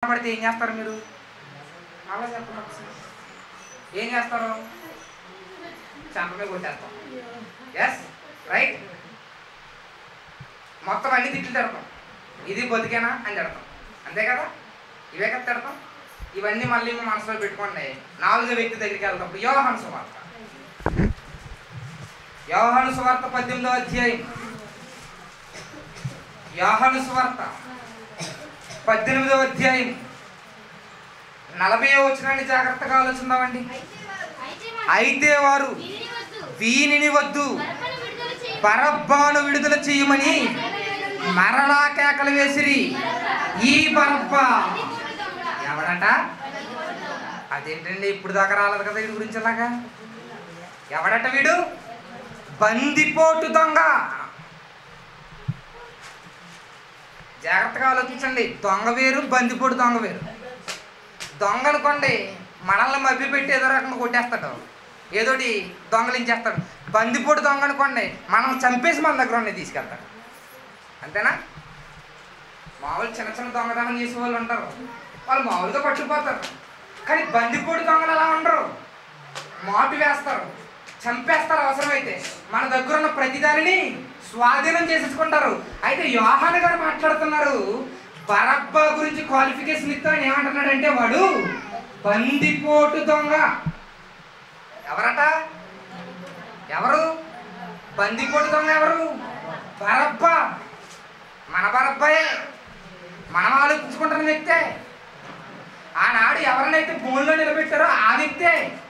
పడితే ఏం చేస్తారు మీరు? అలా చెప్పండి ఒకసారి. ఏం చేస్తారు? చెంపమే కొట్టేస్తాం. Yes, right. మొత్తం అన్ని తిట్లు తిడతాం. ఇది బతికేనా అని తిడతాం, అంతే కదా? ఇవే కదా తిడతాం. ఇవన్నీ మళ్ళీ మనసులో పెట్టుకోండి. 4వ వ్యక్తి దగ్గరికి వెళ్తాం. యోహాను సువార్త 18వ అధ్యాయం. యోహాను సువార్త 18వ అధ్యాయం 40వ వచనాన్ని జాగ్రత్తగా ఆలోచిద్దామండి. అయితే వారు వీనిని వద్దు, బరబ్బాను విడుదల చేయమని మరలా కేకలు వేసిరి. ఈ బరబ్బా ఎవడట? అదేంటండి, ఇప్పుడు దాకా రాలేదు కదా వీడి గురించి అలాగా. ఎవడట వీడు? బందిపోటు దొంగ. జాగ్రత్తగా ఆలోచించండి. దొంగ వేరు, బందిపోటు దొంగ వేరు. దొంగ అనుకోండి, మనల్ని మభ్య పెట్టి ఏదో రకంగా కొట్టేస్తాడు, ఏదోటి దొంగలించేస్తాడు. బందిపోటు దొంగ అనుకోండి, మనం చంపేసి మన దగ్గర ఉన్నాయి తీసుకెళ్తాడు, అంతేనా? మామూలు చిన్న చిన్న దొంగతనం చేసే వాళ్ళు ఉంటారు, వాళ్ళు మామూలుగా పట్టుకుపోతారు. కానీ బందిపోటు దొంగలు అలా ఉండరు, మాటు వేస్తారు, చంపేస్తారు. అవసరమైతే మన దగ్గర ఉన్న ప్రతిదానిని స్వాధీనం చేసేసుకుంటారు. అయితే యోహాను గారు మాట్లాడుతున్నారు, బరబ్బా గురించి క్వాలిఫికేషన్ ఇస్తా ఏమంటున్నాడంటే, వాడు బందిపోటు దొంగ. ఎవరట? ఎవరు బందిపోటు దొంగ? ఎవరు? బరబ్బా. మన బరబ్బాయే, మనం ఆలోచించుకుంటున్న వ్యక్తే. ఆనాడు ఎవరినైతే భూమిలో నిలబెట్టారో ఆ వ్యక్తే.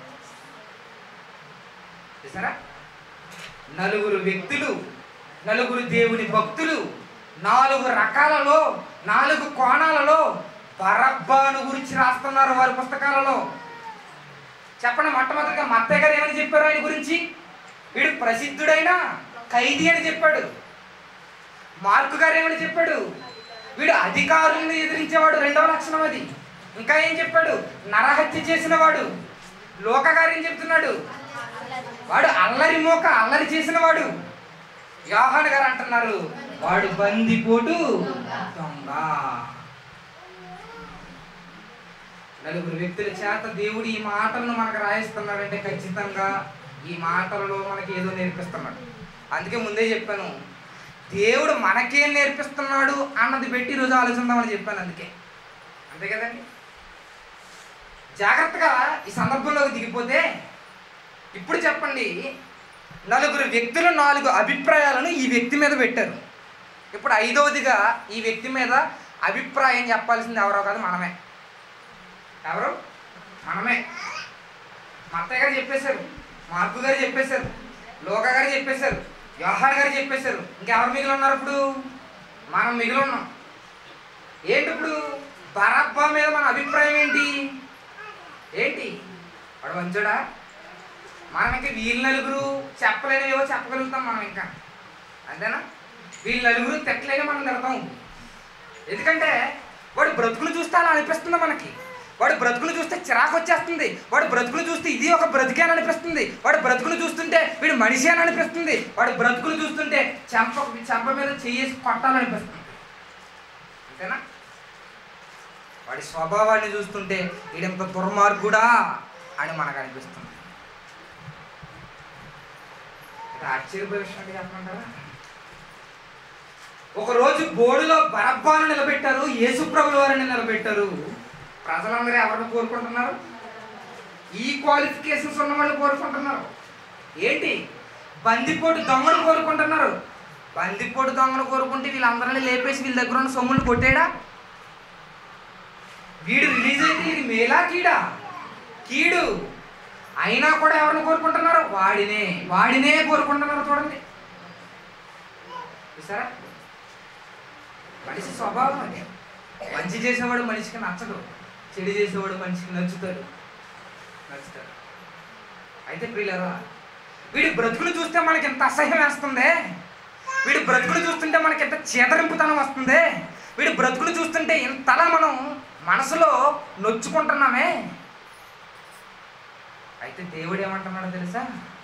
చూసారా? 4 వ్యక్తులు, 4 దేవుని భక్తులు, 4 రకాలలో, 4 కోణాలలో బరబ్బాను గురించి రాస్తున్నారు వారి పుస్తకాలలో. చెప్పండి, మొట్టమొదటిగా మత్తయ్య గారు ఏమని చెప్పారు ఆయన గురించి? వీడు ప్రసిద్ధుడైన ఖైదీ అని చెప్పాడు. మార్కు గారు ఏమని చెప్పాడు? వీడు అధికారులను ఎదిరించేవాడు, 2వ లక్షణం అది. ఇంకా ఏం చెప్పాడు? నరహత్య చేసిన వాడు. లోక గారు ఏం చెప్తున్నాడు? వాడు అల్లరి మోక, అల్లరి చేసిన వాడు. యోహాను గారు అంటున్నారు, వాడు బందిపోటు దొంగ. 4 వ్యక్తుల చేత దేవుడు ఈ మాటలను మనకు రాయిస్తున్నాడంటే ఖచ్చితంగా ఈ మాటలలో మనకి ఏదో నేర్పిస్తున్నాడు. అందుకే ముందే చెప్పాను, దేవుడు మనకేం నేర్పిస్తున్నాడు అన్నది పెట్టి ఈరోజు ఆలోచిద్దామని చెప్పాను. అందుకే, అంతే కదండి. జాగ్రత్తగా ఈ సందర్భంలోకి దిగిపోతే, ఇప్పుడు చెప్పండి, 4 వ్యక్తులు 4 అభిప్రాయాలను ఈ వ్యక్తి మీద పెట్టారు. ఇప్పుడు 5వదిగా ఈ వ్యక్తి మీద అభిప్రాయం చెప్పాల్సింది ఎవరో కాదు, మనమే. ఎవరు? మనమే. మత్తయ్య గారు చెప్పేశారు, మార్కు గారు చెప్పేశారు, లోక గారు చెప్పేశారు, యోహాను గారు చెప్పేశారు. ఇంకెవరు మిగిలి ఉన్నారు? ఇప్పుడు మనం మిగిలి ఉన్నాం. ఏంటి ఇప్పుడు? బరబ్బా మీద మన అభిప్రాయం ఏంటి? ఏంటి? వాడు మంచోడా? మనం ఇంకా వీళ్ళు 4 చెప్పలేనివేవో చెప్పగలుగుతాం మనం ఇంకా, అంతేనా? వీళ్ళు 4 తిట్టలేని మనం తిడతాం. ఎందుకంటే వాడు బ్రతుకులు చూస్తే అలా అనిపిస్తుంది మనకి. వాడు బ్రతుకులు చూస్తే చిరాకు వచ్చేస్తుంది. వాడు బ్రతుకులు చూస్తే ఇది ఒక బ్రతికే అని అనిపిస్తుంది. వాడు బ్రతుకులు చూస్తుంటే వీడు మనిషి అని అనిపిస్తుంది. వాడు బ్రతుకులు చూస్తుంటే చెంప మీద చేసి కొట్టాలనిపిస్తుంది, అంతేనా? వాడి స్వభావాన్ని చూస్తుంటే వీడింత దుర్మార్గుడా అని మనకు అనిపిస్తుంది. ఆశ్చర్యపోయే విషయం చెప్పమంటారా? ఒకరోజు బోర్డులో బరబ్బాను నిలబెట్టారు, యేసుప్రభుల వారిని నిలబెట్టారు. ప్రజలందరూ ఎవరిని కోరుకుంటున్నారు? ఈ క్వాలిఫికేషన్స్ ఉన్న వాళ్ళు కోరుకుంటున్నారు. ఏంటి? బందిపోటు దొంగలు కోరుకుంటున్నారు. బందిపోటు దొంగలు కోరుకుంటే వీళ్ళందరినీ లేపేసి వీళ్ళ దగ్గర ఉన్న సొమ్ములు కొట్టేడా? వీడు రిలీజ్ అయితే ఇది మేలా కీడా? కీడు. అయినా కూడా ఎవరిని కోరుకుంటున్నారు? వాడినే కోరుకుంటున్నారు. చూడండి, చూసారా? మనిషి స్వభావం అది. మంచి చేసేవాడు మనిషికి నచ్చడు, చెడు చేసేవాడు మనిషికి నచ్చుతాడు. అయితే ప్రియులారా, వీడి బ్రతుకులు చూస్తే మనకి ఎంత అసహ్యం వేస్తుంది. వీడి బ్రతుకులు చూస్తుంటే మనకి ఎంత చేదరింపుతనం వస్తుంది. వీడి బ్రతుకులు చూస్తుంటే ఇంతలా మనం మనసులో నొచ్చుకుంటున్నామే. అయితే దేవుడు ఏమంటున్నాడో తెలుసా?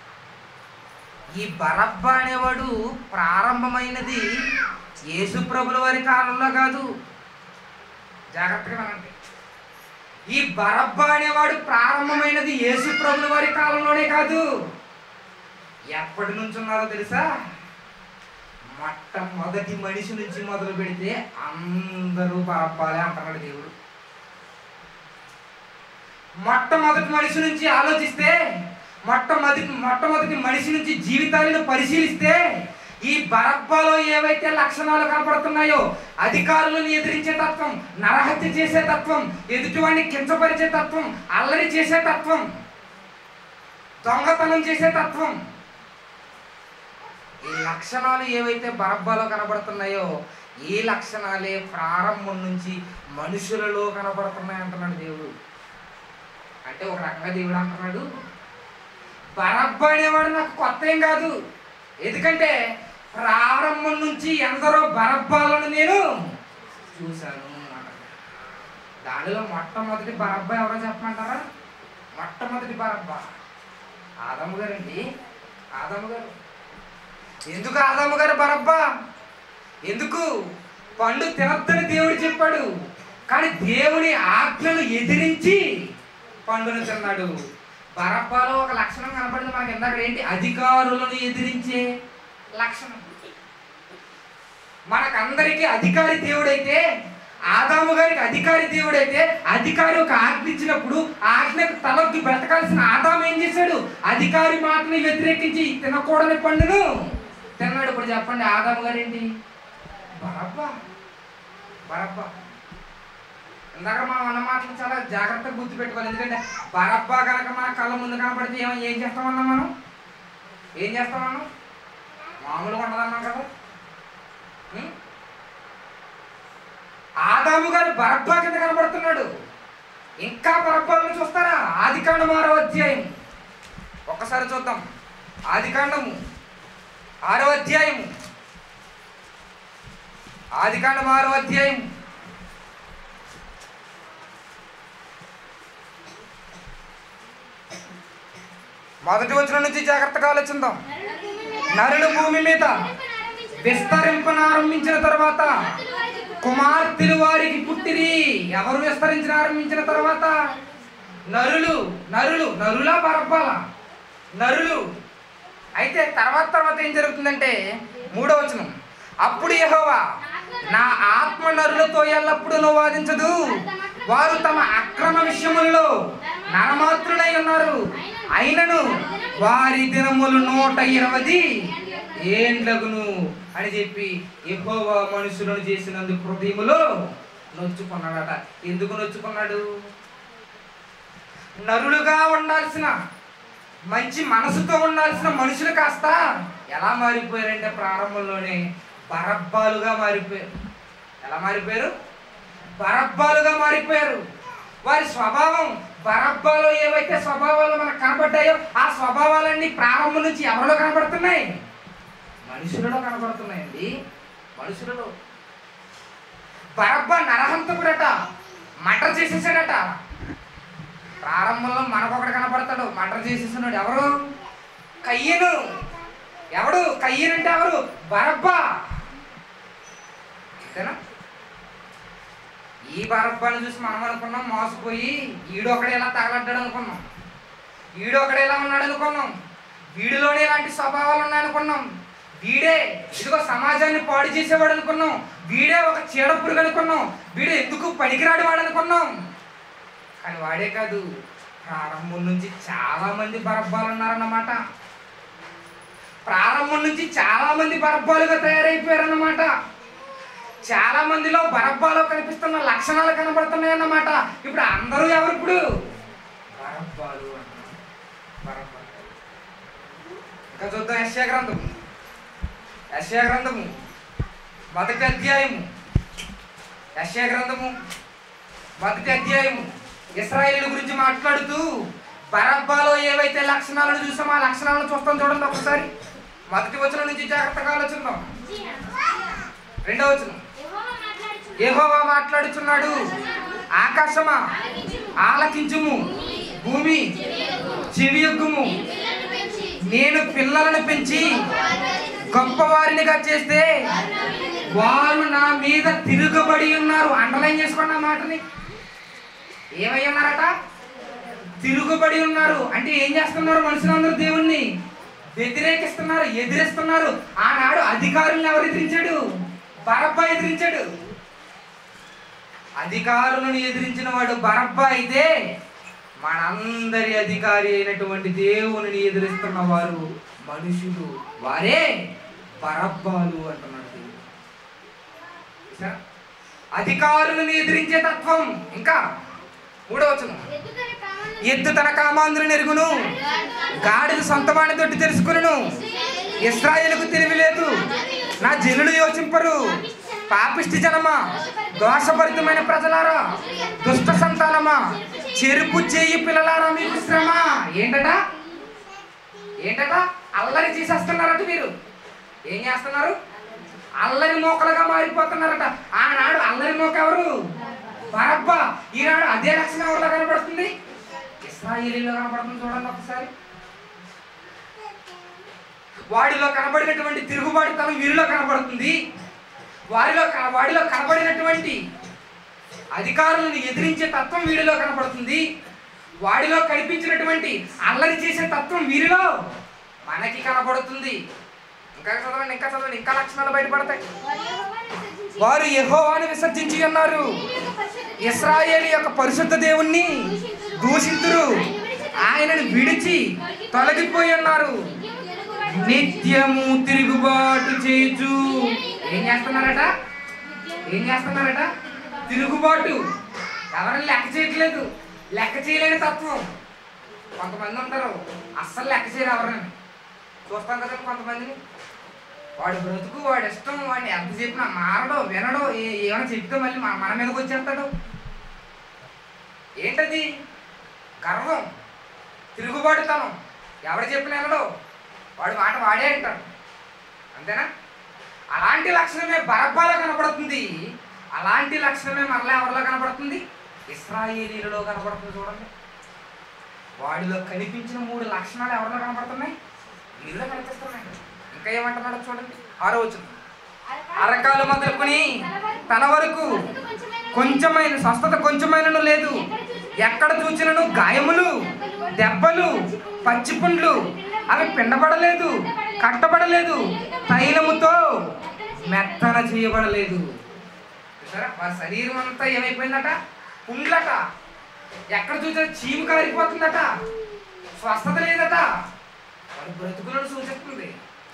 ఈ బరబ్బా అనేవాడు ప్రారంభమైనది యేసుప్రభుల వారి కాలంలో కాదు, జాగ్రత్తగా వినండి. ఈ బరబ్బా అనేవాడు ప్రారంభమైనది యేసు ప్రభుల వారి కాలంలోనే కాదు, ఎప్పటి నుంచి ఉన్నారో తెలుసా? మొట్టమొదటి మనిషి నుంచి మొదలు పెడితే అందరూ బరబ్బాలే అంటున్నాడు దేవుడు. మొట్టమొదటి మనిషి నుంచి ఆలోచిస్తే, మొట్టమొదటి మనిషి నుంచి జీవితాలను పరిశీలిస్తే, ఈ బరబ్బాలో ఏవైతే లక్షణాలు కనపడుతున్నాయో, అధికారులను ఎదిరించే తత్వం, నరహత్య చేసే తత్వం, ఎదుటివాడిని కించపరిచే తత్వం, అల్లరి చేసే తత్వం, దొంగతనం చేసే తత్వం, ఈ లక్షణాలు ఏవైతే బరబ్బాలో కనబడుతున్నాయో ఈ లక్షణాలే ప్రారంభం నుంచి మనుషులలో కనబడుతున్నాయి అంటున్నాడు దేవుడు. అంటే ఒక రకంగా దేవుడు అంటున్నాడు, బరబ్బా అనేవాడు నాకు కొత్త ఏం కాదు, ఎందుకంటే ప్రారంభం నుంచి ఎందరో బరబ్బాలను నేను చూశాను అన్నాడు. దానిలో మొట్టమొదటి బరబ్బా ఎవరో చెప్పమంటారా? మొట్టమొదటి బరబ్బా ఆదాము గారండి. ఆదాము గారు. ఎందుకు ఆదాము గారు బరబ్బా? ఎందుకు? పండు తినొద్దని దేవుడు చెప్పాడు, కానీ దేవుని ఆజ్ఞను ఎదిరించి పండును తిన్నాడు. బరబ్బాలో ఒక లక్షణం కనబడింది మనకి ఇందాక. ఏంటి? అధికారులను ఎదిరించే లక్షణం. మనకందరికీ అధికారి దేవుడైతే, ఆదాము గారికి అధికారి దేవుడైతే, అధికారి ఒక ఆజ్ఞ ఇచ్చినప్పుడు ఆజ్ఞకు తలొగ్గి బ్రతకాల్సిన ఆదాము ఏం చేశాడు? అధికారి మాటని వ్యతిరేకించి తినకూడని పండును తిన్నాడు. ఇప్పుడు చెప్పండి, ఆదాము గారు ఏంటి? బరబ్బా. బరబ్బా. ఇందాక మనం అన్న మాటలు చాలా జాగ్రత్తగా గుర్తుపెట్టుకోవాలి. ఎందుకంటే బరబ్బా కనుక మన కళ్ళ ముందు కనపడితే ఏం చేస్తామన్నా మనం? ఏం చేస్తామన్నా? మామూలుగా ఉండదన్నాం కదా. ఆదాము గారు బరబ్బా కింద కనబడుతున్నాడు. ఇంకా బరబ్బాలను చూస్తారా? ఆదికాండం 6వ అధ్యాయం ఒక్కసారి చూద్దాం. ఆదికాండము 6వ అధ్యాయము. ఆదికాండం 6వ అధ్యాయం మొదటి వచనం నుంచి జాగ్రత్తగా ఆలోచిద్దాం. నరులు భూమి మీద విస్తరింపనారంభించిన తర్వాత కుమార్తెలు వారికి పుట్టిరి. ఎవరు విస్తరించిన తర్వాత? నరులు. నరులు. నరులా బరబ్బాలా? నరులు. అయితే తర్వాత ఏం జరుగుతుందంటే 3వ వచనం, అప్పుడు యెహోవా నా ఆత్మ నరులతో ఎల్లప్పుడూ వాదించదు, వారు తమ అక్రమ విషయములలో నరమాత్రులై ఉన్నారు, అయినను వారి దినములు 120 ఏండ్లగును అని చెప్పి యెహోవా మనుషులను చేసినందుకు హృదయములో నొచ్చుకున్నాడట. ఎందుకు నొచ్చుకున్నాడు? నరులుగా ఉండాల్సిన, మంచి మనసుతో ఉండాల్సిన మనుషులు కాస్త ఎలా మారిపోయారంటే ప్రారంభంలోనే బరబ్బాలుగా మారిపోయారు. ఎలా మారిపోయారు? బరబ్బాలుగా మారిపోయారు. వారి స్వభావం, బరబ్బాలో ఏవైతే స్వభావాలు మనకు కనబడ్డాయో ఆ స్వభావాలన్నీ ప్రారంభం నుంచి ఎవరిలో కనబడుతున్నాయి? మనుషులలో కనబడుతున్నాయండి. మనుషులలో. బరబ్బా నరహంతకుడట, మర్డర్ చేసేసాడట. ప్రారంభంలో మనకొకడు కనబడతాడు, మర్డర్ చేసేస్తున్నాడు. ఎవరు? కయ్యను. ఎవడు? కయ్యను అంటే ఎవరు? బరబ్బా. అంతేనా? ఈ బరబ్బాను చూసి మనం అనుకున్నాం మోసపోయి, ఈడొకడే ఇలా తగలడ్డాడు అనుకున్నాం, ఈడొకడే ఇలా ఉన్నాడు అనుకున్నాం, వీడిలోనే ఇలాంటి స్వభావాలు ఉన్నాయనుకున్నాం, వీడే ఇదిగో సమాజాన్ని పాడు చేసేవాడు అనుకున్నాం, వీడే ఒక చీడపురుగు అనుకున్నాం, వీడే ఎందుకు పనికిరాడు వాడు అనుకున్నాం. కానీ వాడే కాదు, ప్రారంభం నుంచి చాలా మంది బరబ్బాలు ఉన్నారన్నమాట. ప్రారంభం నుంచి చాలా మంది బరబ్బాలుగా తయారైపోయారన్నమాట. చాలా మందిలో బరబ్బాలో కనిపిస్తున్న లక్షణాలు కనబడుతున్నాయి అన్నమాట. ఇప్పుడు అందరూ ఎవరు? ఇప్పుడు బరబ్బాలు అంటున్నారు. బరబ్బాలు. ఇంకా చూద్దాం. యెషయా గ్రంథము. యెషయా గ్రంథము 1వ అధ్యాయము. యెషయా గ్రంథము 1వ అధ్యాయము. ఇశ్రాయేలు గురించి మాట్లాడుతూ బరబ్బాలో ఏవైతే లక్షణాలను చూసామో ఆ లక్షణాలను చూస్తాం. చూడండి ఒకసారి. 1వ వచనం నుంచి జాగ్రత్తగా ఆలోచిద్దాం. 2వ వచనం. యెహోవా మాట్లాడుచున్నాడు, ఆకాశమా ఆలకించుము, భూమి చెవియొగ్గుము, నేను పిల్లలను పెంచి గొప్పవారినిగా చేస్తే వారు నా మీద తిరుగుబడి ఉన్నారు. అండర్లైన్ చేసుకోండి ఆ మాటని. ఏమై ఉన్నారట? తిరుగుబడి ఉన్నారు. అంటే ఏం చేస్తున్నారు? మనుషులందరూ దేవుణ్ణి వ్యతిరేకిస్తున్నారు, ఎదిరిస్తున్నారు. ఆనాడు అధికారులను ఎవరు ఎదిరించాడు? బరబ్బా ఎదిరించాడు. అధికారులను ఎదిరించిన వాడు బరబ్బా అయితే, మనందరి అధికారి అయినటువంటి దేవుని ఎదిరిస్తున్న వారు మనుషులు, వారే బరబ్బాలు అంటున్నాడు దేవుడు. అధికారులను ఎదిరించే తత్వం. ఇంకా 3వ వచనం, ఎద్దు తన కామాంధులను ఎరుగును, గాడిద సొంతవాణి తోటి తెలుసుకును. ఇశ్రాయేలుకు తెలివి లేదు, నా జనులు యోచింపరు. పాపిష్టి జనమా, దోషభరితమైన ప్రజలారా, దుష్ట సంతానమా, చెరుపు చేయి పిల్లలారా, మీకు శ్రమ. ఏంటట? అల్లరి చేసేస్తున్నారట. మీరు ఏం చేస్తున్నారు? అల్లరి మోకలుగా మారిపోతున్నారట. ఆనాడు అల్లరి మోక ఎవరు? బరబ్బా. ఈనాడు అదే లక్షణం ఎవరిలో కనబడుతుంది? ఇశ్రాయేలీలో కనబడుతుంది. చూడండి ఒకసారి. వాడిలో కనబడినటువంటి తిరుగుబాటుతనం వీరిలో కనబడుతుంది. వాడిలో కనబడినటువంటి అధికారులను ఎదిరించే తత్వం వీడిలో కనబడుతుంది. వాడిలో కనిపించినటువంటి అల్లరి చేసే తత్వం వీరిలో మనకి కనబడుతుంది. ఇంకా చదవండి. ఇంకా లక్షణాలు బయటపడతాయి. వారు యెహోవాను విసర్జించి ఉన్నారు, ఇశ్రాయేలు యొక్క పరిశుద్ధ దేవుణ్ణి దూషింతురు, ఆయనను విడిచి తొలగిపోయి ఉన్నారు, నిత్యము తిరుగుబాటు చేయుచు. ఏం చేస్తున్నారట? తిరుగుబాటు. ఎవరిని లెక్క చేయట్లేదు. లెక్క చేయలేని తత్వం. కొంతమంది ఉంటారు అస్సలు లెక్క చేయరు ఎవరిని. చూస్తాం కదా కొంతమందిని. వాడు బ్రతుకు, వాడి ఇష్టం, వాడిని ఎంత చెప్పినా మారడో వినడో, ఏమైనా చెప్తే మళ్ళీ మన మీదకి వచ్చేస్తాడు. ఏంటది? గర్వం, తిరుగుబాటుతనం. ఎవరు చెప్పిన వినడో, వాడు మాట వాడే అంటాడు. అంతేనా? అలాంటి లక్షణమే బరబ్బాలో కనబడుతుంది. అలాంటి లక్షణమే మరలా ఎవరిలో కనబడుతుంది? ఇశ్రాయేలీలలో కనబడుతుంది. చూడండి, వాడిలో కనిపించిన 3 లక్షణాలు ఎవరిలో కనబడుతున్నాయి? వీరిలో కనిపిస్తున్నాయి. ఇంకా ఏమంటున్నాడో చూడండి. 6వ వచనం, అరకాలు మొదలుకొని తన వరకు కొంచెమైన స్వస్థత కొంచెమైనను లేదు, ఎక్కడ చూచినను గాయములు, దెబ్బలు, పచ్చిపుండ్లు, అవి పిండబడలేదు, కట్టబడలేదు, తైలముతో మెత్తన చేయబడలేదు. వారి శరీరం అంతా ఏమైపోయిందట? పుండ్లట. ఎక్కడ చూసినా చీము కారిపోతుందట. స్వస్థత లేదట. వారి బ్రతుకులను సూచిస్తుంది.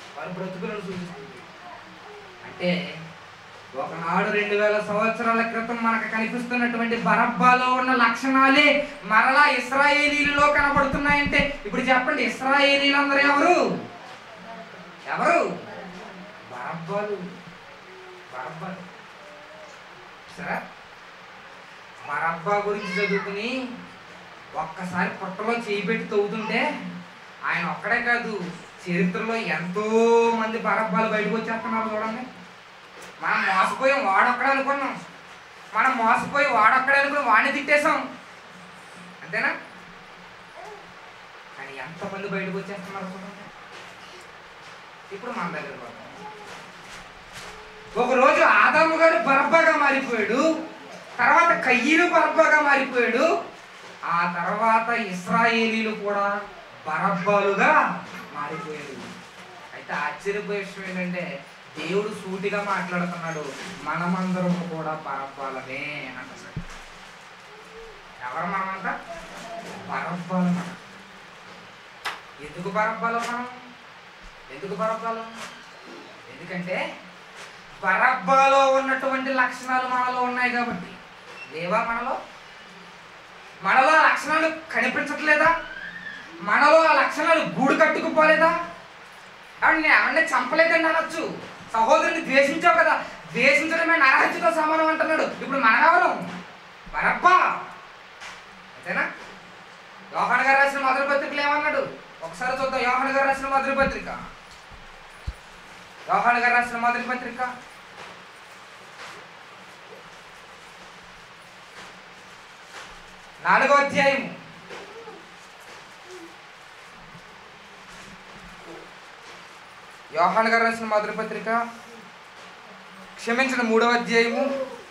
అంటే ఒకనాడు 2000 సంవత్సరాల క్రితం మనకు కనిపిస్తున్నటువంటి బరబ్బాలో ఉన్న లక్షణాలే మరలా ఇశ్రాయేలీలలో కనబడుతున్నాయంటే, ఇప్పుడు చెప్పండి, ఇశ్రాయేలీలందరూ ఎవరు? బరబ్బాలు. సరే, బరబ్బా గురించి చదువుకుని ఒక్కసారి పొట్టలో చేయి పెట్టి తవ్వుతుంటే ఆయన ఒక్కడే కాదు, చరిత్రలో ఎంతో మంది బరబ్బాలు బయటకు వచ్చేస్తున్నారు. చూడండి, మనం మోసపోయి వాడొక్కడే అనుకున్నాం. వాడిని తిట్టేశాం. అంతేనా? కానీ ఎంతమంది బయటకు వచ్చేస్తున్నారు చూడండి. ఇప్పుడు మన దగ్గర ఒకరోజు ఆదాము గారు బరబ్బాగా మారిపోయాడు, తర్వాత కయ్యను బరబ్బాగా మారిపోయాడు, ఆ తర్వాత ఇశ్రాయేలీలు కూడా బరబ్బాలుగా మారిపోయాడు. అయితే ఆశ్చర్యపోయే విషయం ఏంటంటే, దేవుడు సూటిగా మాట్లాడుతున్నాడు, మనమందరం కూడా బరబ్బాలమే అంటారు. ఎవరు మనమంతా? బరబ్బాలు. మనం ఎందుకు బరబ్బాలు? ఎందుకంటే బరబ్బాలో ఉన్నటువంటి లక్షణాలు మనలో ఉన్నాయి కాబట్టి. లేవా? మనలో ఆ లక్షణాలు కనిపించట్లేదా? మనలో ఆ లక్షణాలు గూడు కట్టుకుపోలేదా? ఎవరిని చంపలేదండి అనొచ్చు. సహోదరుని ద్వేషించావు కదా, ద్వేషించడమే నరహత్యతో సమానం అంటున్నాడు. ఇప్పుడు మనమెవరు? బరబ్బా. అంతేనా? యోహాను గారు రాసిన మొదటి పత్రికలు ఏమన్నాడు? ఒకసారి చూద్దాం. యోహాను గారు రాసిన మొదటి పత్రిక 4వ అధ్యాయం 4వ క్షమించండి 3వ అధ్యాయము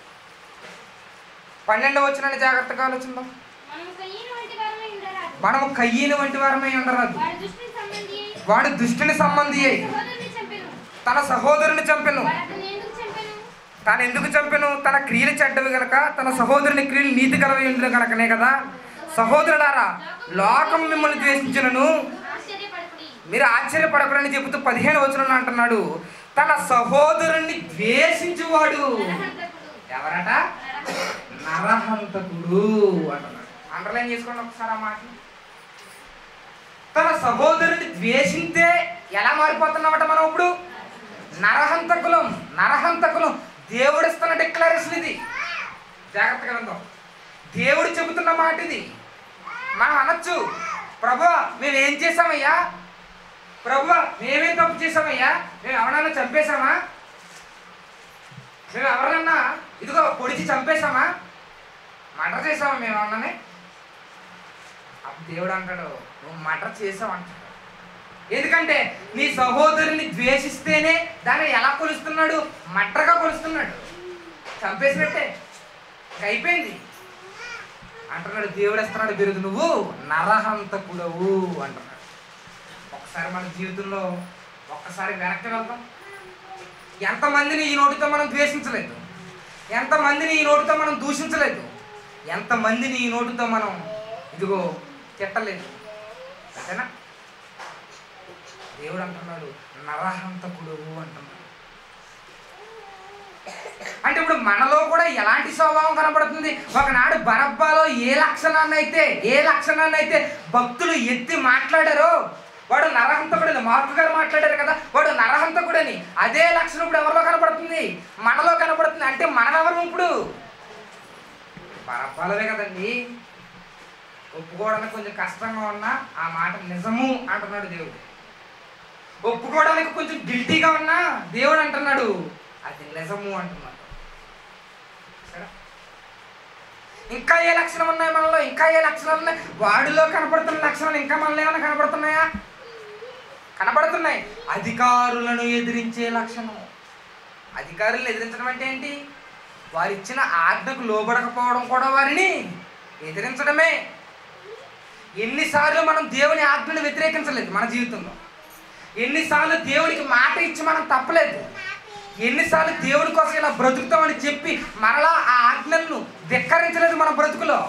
12వ వచనాన్ని జాగ్రత్తగా ఆలోచిద్దాం. మనము కయ్యను వంటి వారమై ఉండరాదు. వాడు దుష్టుని సంబంధి అయి తన సహోదరుని చంపెను. తాను ఎందుకు చంపెను? తన క్రియలు చెడ్డవి గనక, తన సహోదరుని క్రియలు నీతి గలవి ఉండును గనకనే కదా. సహోదరులారా, లోకం మిమ్మల్ని ద్వేషించును, మీరు ఆశ్చర్యపడకూడని చెబుతూ 15వ వచనంలో అంటున్నాడు, తన సహోదరుణ్ణి ద్వేషించువాడు ఎవరట? నరహంతకుడు అంటున్నాడు. అండర్లైన్ చేసుకోండి ఒకసారి ఆ మాట. తన సహోదరుని ద్వేషింతే ఎలా మారిపోతున్నామట మనం ఇప్పుడు? నరహంతకులం. నరహంతకులం. దేవుడు ఇస్తున్న డిక్లరేషన్ ఇది. జాగ్రత్తగా విందాం. దేవుడు చెబుతున్న మాట ఇది. మనం అనొచ్చు, ప్రభువా మేమేం చేసామయ్యా? ప్రభువా మేమేం తప్పు చేసామయ్యా? మేము ఎవరన్నా చంపేశామా? మేము ఎవరన్నా ఇదిగో పొడిచి చంపేశామా? మర్డర్ చేసామా మేము ఎవరన్నానే? అప్పుడు దేవుడు అంటాడు, నువ్వు మర్డర్ చేసావు అంటాడు. ఎందుకంటే నీ సహోదరుని ద్వేషిస్తేనే దాన్ని ఎలా కొలుస్తున్నాడు? మర్డర్గా కొలుస్తున్నాడు. చంపేసినట్టే అయిపోయింది అంటున్నాడు. దేవుడు ఇస్తున్నాడు బిరుదు, నువ్వు నరహంతకుడవు అంటున్నాడు. ఒకసారి మన జీవితంలో ఒక్కసారి వెనక్కి వెళ్తాం. ఎంతమందిని ఈ నోటితో మనం ద్వేషించలేదు, ఎంతమందిని ఈ నోటితో మనం దూషించలేదు, ఎంతమందిని ఈ నోటితో మనం ఇదిగో తిట్టలేదు. అంతేనా? దేవుడు అంటున్నాడు నరహంతకుడవు అంటున్నాడు. అంటే ఇప్పుడు మనలో కూడా ఎలాంటి స్వభావం కనబడుతుంది? ఒకనాడు బరబ్బాలో ఏ లక్షణాన్ని అయితే భక్తులు ఎత్తి మాట్లాడారో వాడు నరహంతకుడని, మార్కు గారు మాట్లాడారు కదా, వాడు నరహంతకుడని. అదే లక్షణం ఇప్పుడు ఎవరిలో కనబడుతుంది? మనలో కనబడుతుంది. అంటే మనం ఎవరు ఇప్పుడు? బరబ్బాలవే కదండి. ఒప్పుకోవడానికి కొంచెం కష్టంగా ఉన్నా ఆ మాట నిజము అంటున్నాడు దేవుడు. ఒప్పుకోవడానికి కొంచెం గిల్టీగా ఉన్నా దేవుడు అంటున్నాడు అది నిజము అంటున్నాడు. సరే, ఇంకా ఏ లక్షణం ఉన్నాయి మనలో? ఇంకా ఏ లక్షణాలు ఉన్నాయి? వాడిలో కనపడుతున్న లక్షణాలు ఇంకా మనలో ఏమైనా కనపడుతున్నాయా? కనపడుతున్నాయి. అధికారులను ఎదిరించే లక్షణం. అధికారులను ఎదిరించడం అంటే ఏంటి? వారు ఇచ్చిన ఆజ్ఞకు లోబడకపోవడం కూడా వారిని ఎదిరించడమే. ఎన్నిసార్లు మనం దేవుని ఆజ్ఞను వ్యతిరేకించలేదు మన జీవితంలో? ఎన్నిసార్లు దేవుడికి మాట ఇచ్చి మనం తప్పలేదు? ఎన్నిసార్లు దేవుడి కోసం ఇలా బ్రతుకుతామని చెప్పి మరలా ఆ ఆజ్ఞలను ధిక్కరించలేదు మన బ్రతుకులో?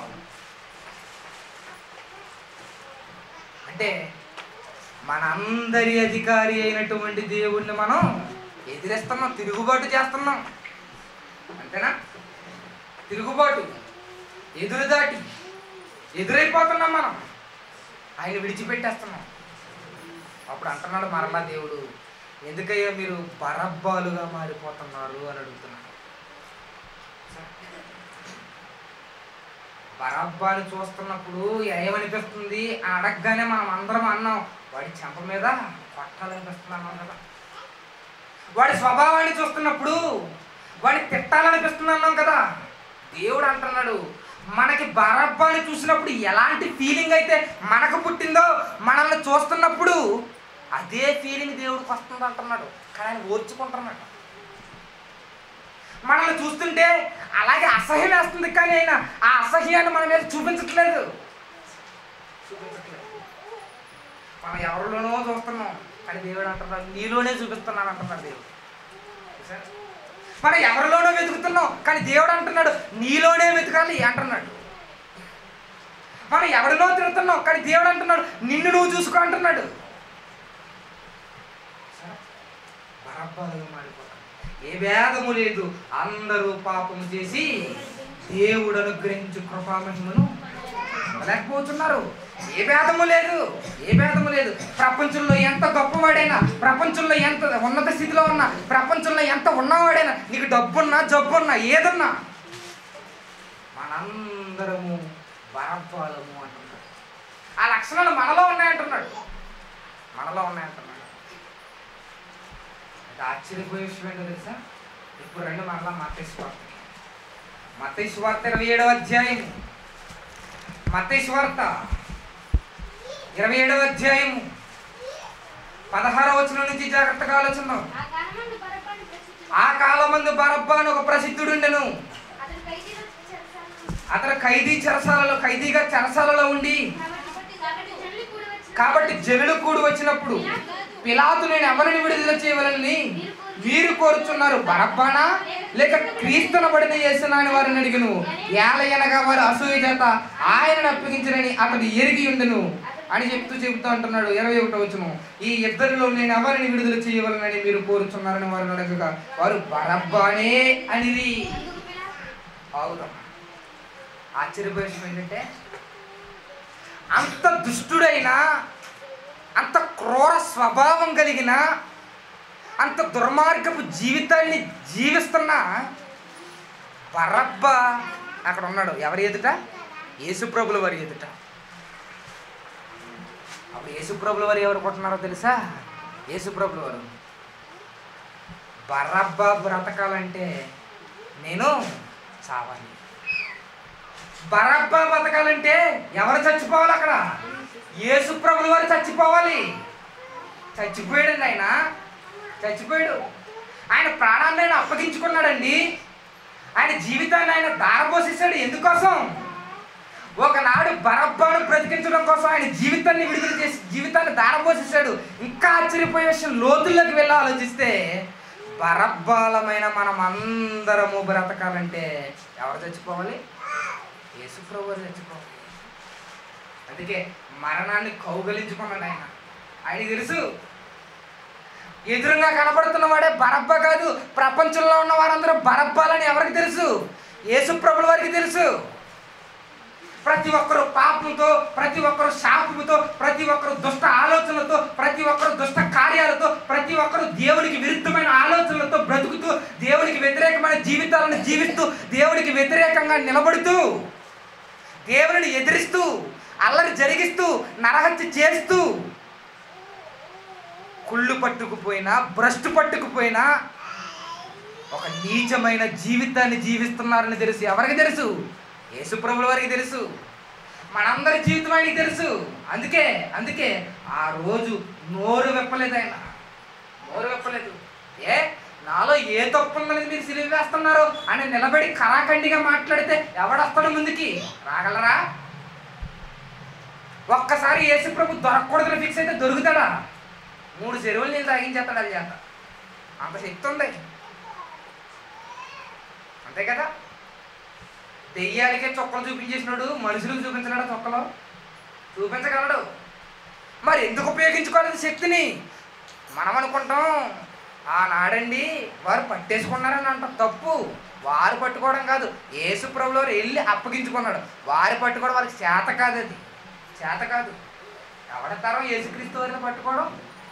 అంటే మనందరి అధికారి అయినటువంటి దేవుడిని మనం ఎదిరిస్తున్నాం, తిరుగుబాటు చేస్తున్నాం. అంతేనా? తిరుగుబాటు, ఎదురుదాటి ఎదురైపోతున్నాం మనం, ఆయన విడిచిపెట్టేస్తున్నాం. అప్పుడు అంటున్నాడు మరలా దేవుడు, ఎందుకయ్యా మీరు బరబ్బాలుగా మారిపోతున్నారు అని అడుగుతున్నాడు. బరబ్బాలు చూస్తున్నప్పుడు ఏమనిపిస్తుంది? అడగగానే మనం అందరం అన్నాం, వాడి చెంప మీద కొట్టాలనిపిస్తుంది అన్నాం కదా. వాడి స్వభావాన్ని చూస్తున్నప్పుడు వాడిని తిట్టాలనిపిస్తుంది అన్నాం కదా. దేవుడు అంటున్నాడు, మనకి బరబ్బాని చూసినప్పుడు ఎలాంటి ఫీలింగ్ అయితే మనకు పుట్టిందో మనల్ని చూస్తున్నప్పుడు అదే ఫీలింగ్ దేవుడికి వస్తుంది అంటున్నాడు. కానీ ఆయన ఓర్చుకుంటున్నాడు. మనల్ని చూస్తుంటే అలాగే అసహ్యం వేస్తుంది, కానీ ఆయన ఆ అసహ్యాన్ని మన మీద చూపించట్లేదు. మనం ఎవరిలోనో చూస్తున్నాం, కానీ దేవుడు అంటున్నాడు నీలోనే చూపిస్తున్నాను అంటున్నాడు దేవుడు. మనం ఎవరిలోనో వెతుకుతున్నాం, కానీ దేవుడు అంటున్నాడు నీలోనే వెతకాలి అంటున్నాడు. మనం ఎవరినో తిరుగుతున్నాం, కానీ దేవుడు అంటున్నాడు నిన్ను నువ్వు చూసుకో అంటున్నాడు. బరబ్బాలుగా మారిపోతాం. ఏ భేదము లేదు, అందరూ పాపము చేసి దేవుడు అనుగ్రహించు కృపామహిమను లేకపోతున్నారు. ఏ భేదము లేదు, ఏ భేదము లేదు. ప్రపంచంలో ఎంత గొప్పవాడైనా, ప్రపంచంలో ఎంత ఉన్నత స్థితిలో ఉన్నా, ప్రపంచంలో ఎంత ఉన్నవాడైనా, నీకు డబ్బున్నా జబ్బున్నా ఏదన్నా, మనందరము బరబ్బాలము అంటున్నాడు. ఆ లక్షణాలు మనలో ఉన్నాయంటున్నాడు, మనలో ఉన్నాయంటున్నాడు. అది ఆశ్చర్యపోయే విషయం ఏంటో తెలుసా? ఇప్పుడు రండి మరలా మత్తయి సువార్త. మత్తయి సువార్త 27వ అధ్యాయం. మత్తయి సువార్త 27వ అధ్యాయము 16వ వచనం నుంచి జాగ్రత్తగా ఆలోచిద్దాం. ఆ కాలమందు బరబ్బా అని ఒక ప్రసిద్ధుడుండెను. అతను ఖైదీగా చెరసాలలో ఉండి కాబట్టి జనులు కూడి వచ్చినప్పుడు పిలాతు నేను ఎవరిని విడుదల చేయవలని మీరు కోరుచున్నారు, బరబ్బానా లేక క్రీస్తునబడిన యేసునా అని వారిని అడిగెను. ఏలయనగా వారు అసూయ చేత ఆయనను అప్పగించరని అతడు ఎరిగి ఉండెను అని చెప్తూ అంటున్నాడు. 21వ వచనం, ఈ ఇద్దరిలో నేను ఎవరిని విడుదల చేయవలనని మీరు కోరుచున్నారని వారిని అడగగా వారు బరబ్బానే అనిరి. అవును, ఆశ్చర్యపోయే విషయం ఏంటంటే అంత దుష్టుడైన, అంత క్రూర స్వభావం కలిగిన, అంత దుర్మార్గపు జీవితాన్ని జీవిస్తున్న బరబ్బా అక్కడ ఉన్నాడు. ఎవరి ఎదుట? యేసుప్రభుల వారి ఎదుట. అప్పుడు యేసుప్రభుల వారు ఎవరు కొట్టున్నారో తెలుసా? యేసుప్రభుల వారు బరబ్బా బ్రతకాలంటే నేను చావాలి, బరబ్బా బతకాలంటే ఎవరు చచ్చిపోవాలి? అక్కడ యేసుప్రభుల వారు చచ్చిపోవాలి. చచ్చిపోయాడండి ఆయన, చచ్చిపోయాడు. ఆయన ప్రాణాన్ని ఆయన అప్పగించుకున్నాడండి. ఆయన జీవితాన్ని ఆయన దారపోసేసాడు. ఎందుకోసం? ఒకనాడు బరబ్బాను బ్రతికించడం కోసం ఆయన జీవితాన్ని విడుదల చేసి జీవితాన్ని దారపోసేసాడు. ఇంకా ఆశ్చర్యపోయే విషయం, లోతుల్లోకి వెళ్ళి ఆలోచిస్తే బరబ్బాలమైన మనం అందరము బ్రతకాలంటే ఎవరు చచ్చిపోవాలి? యేసుప్రభు వారు చచ్చిపోవాలి. అందుకే మరణాన్ని కౌగలించుకున్నాడు ఆయన. ఆయనకి తెలుసు ఎదురుగా కనబడుతున్న వాడే బరబ్బా కాదు, ప్రపంచంలో ఉన్న వారందరూ బరబ్బాలని ఎవరికి తెలుసు? యేసుప్రభుల వారికి తెలుసు. ప్రతి ఒక్కరు పాపంతో, ప్రతి ఒక్కరు శాపముతో, ప్రతి ఒక్కరు దుష్ట ఆలోచనలతో, ప్రతి ఒక్కరు దుష్ట కార్యాలతో, ప్రతి ఒక్కరు దేవునికి విరుద్ధమైన ఆలోచనలతో బ్రతుకుతూ, దేవునికి వ్యతిరేకమైన జీవితాలను జీవిస్తూ, దేవునికి వ్యతిరేకంగా నిలబడుతూ, దేవుని ఎదిరిస్తూ, అల్లరి జరిగిస్తూ, నరహత్య చేస్తూ, కుళ్ళు పట్టుకుపోయినా, భ్రష్టు పట్టుకుపోయినా ఒక నీచమైన జీవితాన్ని జీవిస్తున్నారని తెలుసు. ఎవరికి తెలుసు? యేసుప్రభుల వారికి తెలుసు. మనందరి జీవితం ఆయనకి తెలుసు. అందుకే ఆ రోజు నోరు విప్పలేదు ఆయన, నోరు విప్పలేదు. నాలో ఏ తప్పు ఉందనేది మీరు సిలువ వేస్తున్నారు అని నిలబడి కరాఖండిగా మాట్లాడితే ఎవడొస్తాడు ముందుకి? రాగలరా? ఒక్కసారి యేసుప్రభు దొరకకూడదని ఫిక్స్ అయితే దొరుకుతాడా? 3 చెరువులు నీళ్ళు తాగించేస్తాడు. అది చేత అంత శక్తి ఉంది, అంతే కదా. దెయ్యానికే చొక్కలు చూపించేసినాడు, మనుషులకు చూపించలేడు? చొక్కలు చూపించగలడు. మరి ఎందుకు ఉపయోగించుకోలేదు శక్తిని? మనం అనుకుంటాం ఆనాడండి వారు పట్టేసుకున్నారని అంటాం. తప్పు. వారు పట్టుకోవడం కాదు, యేసుప్రభుల వారు వెళ్ళి అప్పగించుకున్నాడు. వారు పట్టుకోవడం వాళ్ళకి చేత కాదు, అది చేత కాదు. ఎవడతారో యేసుక్రీస్తు వారిని పట్టుకోవడం?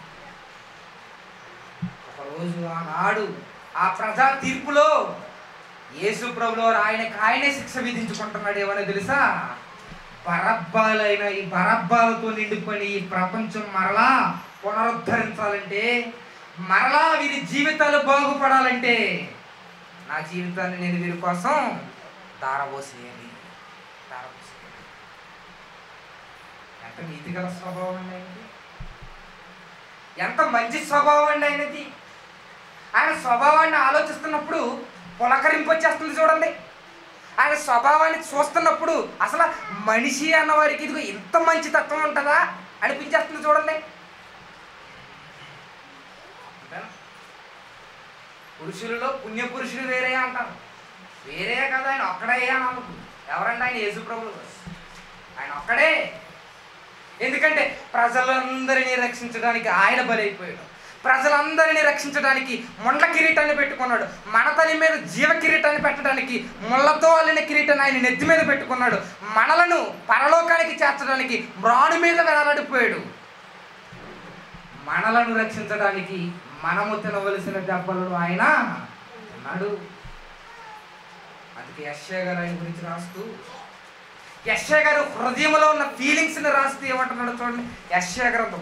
ఒకరోజు ఆనాడు ఆ ప్రజా తీర్పులో యేసుప్రభుల వారు ఆయనే శిక్ష విధించుకుంటున్నాడు. ఏమన్నా తెలుసా? బరబ్బాలైన ఈ బరబ్బాలతో నిండిపోయిన ఈ ప్రపంచం మరలా పునరుద్ధరించాలంటే, మరలా వీరి జీవితాలు బాగుపడాలంటే నా జీవితాన్ని నేను వీరి కోసం దారబోసేయాలి. ఎంత నీతిగల స్వభావం అండి ఆయనది, ఎంత మంచి స్వభావం అండి ఆయనది. ఆయన స్వభావాన్ని ఆలోచిస్తున్నప్పుడు పులకరింపు వచ్చేస్తుంది చూడండి. ఆయన స్వభావాన్ని చూస్తున్నప్పుడు అసలు మనిషి అన్నవారికి ఇదిగో ఇంత మంచి తత్వం ఉంటుందా అనిపించేస్తుంది చూడండి. పురుషులలో పుణ్యపురుషుడు వేరే అంటారు. వేరే కదా, ఆయన ఒక్కడే అన్నాను. ఎవరంటే ఆయన యేసుప్రభులు, ఆయన ఒక్కడే. ఎందుకంటే ప్రజలందరినీ రక్షించడానికి ఆయన బలైపోయాడు. ప్రజలందరినీ రక్షించడానికి ముండ్ల కిరీటాన్ని పెట్టుకున్నాడు. మన తల మీద జీవ కిరీటాన్ని పెట్టడానికి ముళ్ళతో అల్లిన కిరీటాన్ని ఆయన నెత్తి మీద పెట్టుకున్నాడు. మనలను పరలోకానికి చేర్చడానికి మ్రాను మీద వేలాడిపోయాడు. మనలను రక్షించడానికి మనము తినవలసిన దెబ్బలను ఆయన తిన్నాడు. అందుకే యెషయా గారు ఆయన గురించి రాస్తూ, యెషయా గారు హృదయంలో ఉన్న ఫీలింగ్స్ని రాస్తూ ఏమంటున్నాడు చూడండి. యెషయా గ్రంథం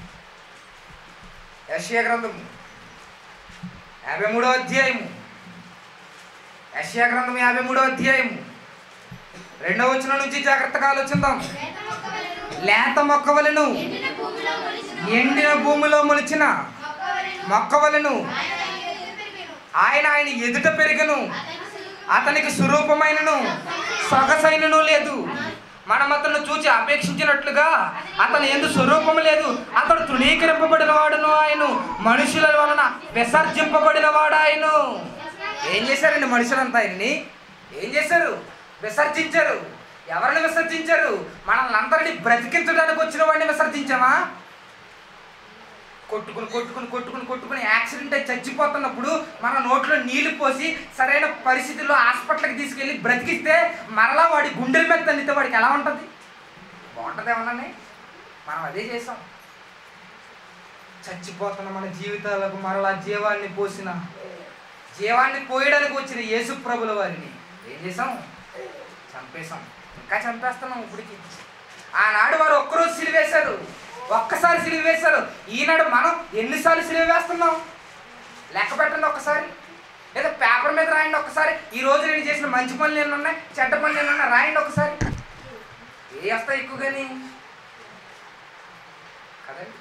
53వ అధ్యాయము. యెషయా గ్రంథం 53వ అధ్యాయము 2వ వచనం నుంచి జాగ్రత్తగా ఆలోచిద్దాం. లేత మొక్కవలను, ఎండిన భూమిలో మొలిచిన మొక్కవలను ఆయన ఎదుట పెరిగను, అతనికి స్వరూపమైనను సొగసైనను లేదు. మనం అతను చూచి అపేక్షించినట్లుగా అతను ఎందు స్వరూపము లేదు. అతడు తృణీకరింపబడిన వాడును, ఆయన మనుషుల వలన విసర్జింపబడిన వాడు. ఆయన ఏం చేశారండి? మనుషులంతా ఆయన్ని ఏం చేశారు? విసర్జించారు. ఎవరిని విసర్జించారు? మనల్ని అందరినీ బ్రతికించడానికి వచ్చిన వాడిని విసర్జించామా? కొట్టుకుని కొట్టుకుని కొట్టుకుని కొట్టుకుని యాక్సిడెంట్ అయి చచ్చిపోతున్నప్పుడు మన నోట్లో నీళ్లు పోసి సరైన పరిస్థితుల్లో హాస్పిటల్కి తీసుకెళ్ళి బ్రతికిస్తే మరలా వాడి గుండెల మీద తల్లితే వాడికి ఎలా ఉంటుంది? బాగుంటుంది ఏమన్నా? మనం అదే చేసాం. చచ్చిపోతున్న మన జీవితాలకు మరలా జీవాన్ని పోయడానికి వచ్చిన యేసు ప్రభుల వారిని ఏం చేసాం? చంపేశాం. ఇంకా చంపేస్తున్నాం ఇప్పటికి. ఆనాడు వారు ఒక్కరోజు సిలువేశారు, ఒక్కసారి సిలువ వేశారు. ఈనాడు మనం ఎన్నిసార్లు సిలువ వేస్తున్నాం? లెక్క పెట్టండి ఒక్కసారి. లేదా పేపర్ మీద రాయండి ఒక్కసారి. ఈ రోజు నేను చేసిన మంచి పనులు ఎన్ని ఉన్నాయి, చెడ్డ పనులు ఎన్ని ఉన్నాయి రాయండి ఒకసారి. ఏ వస్తాయి ఎక్కువగాని కదండి.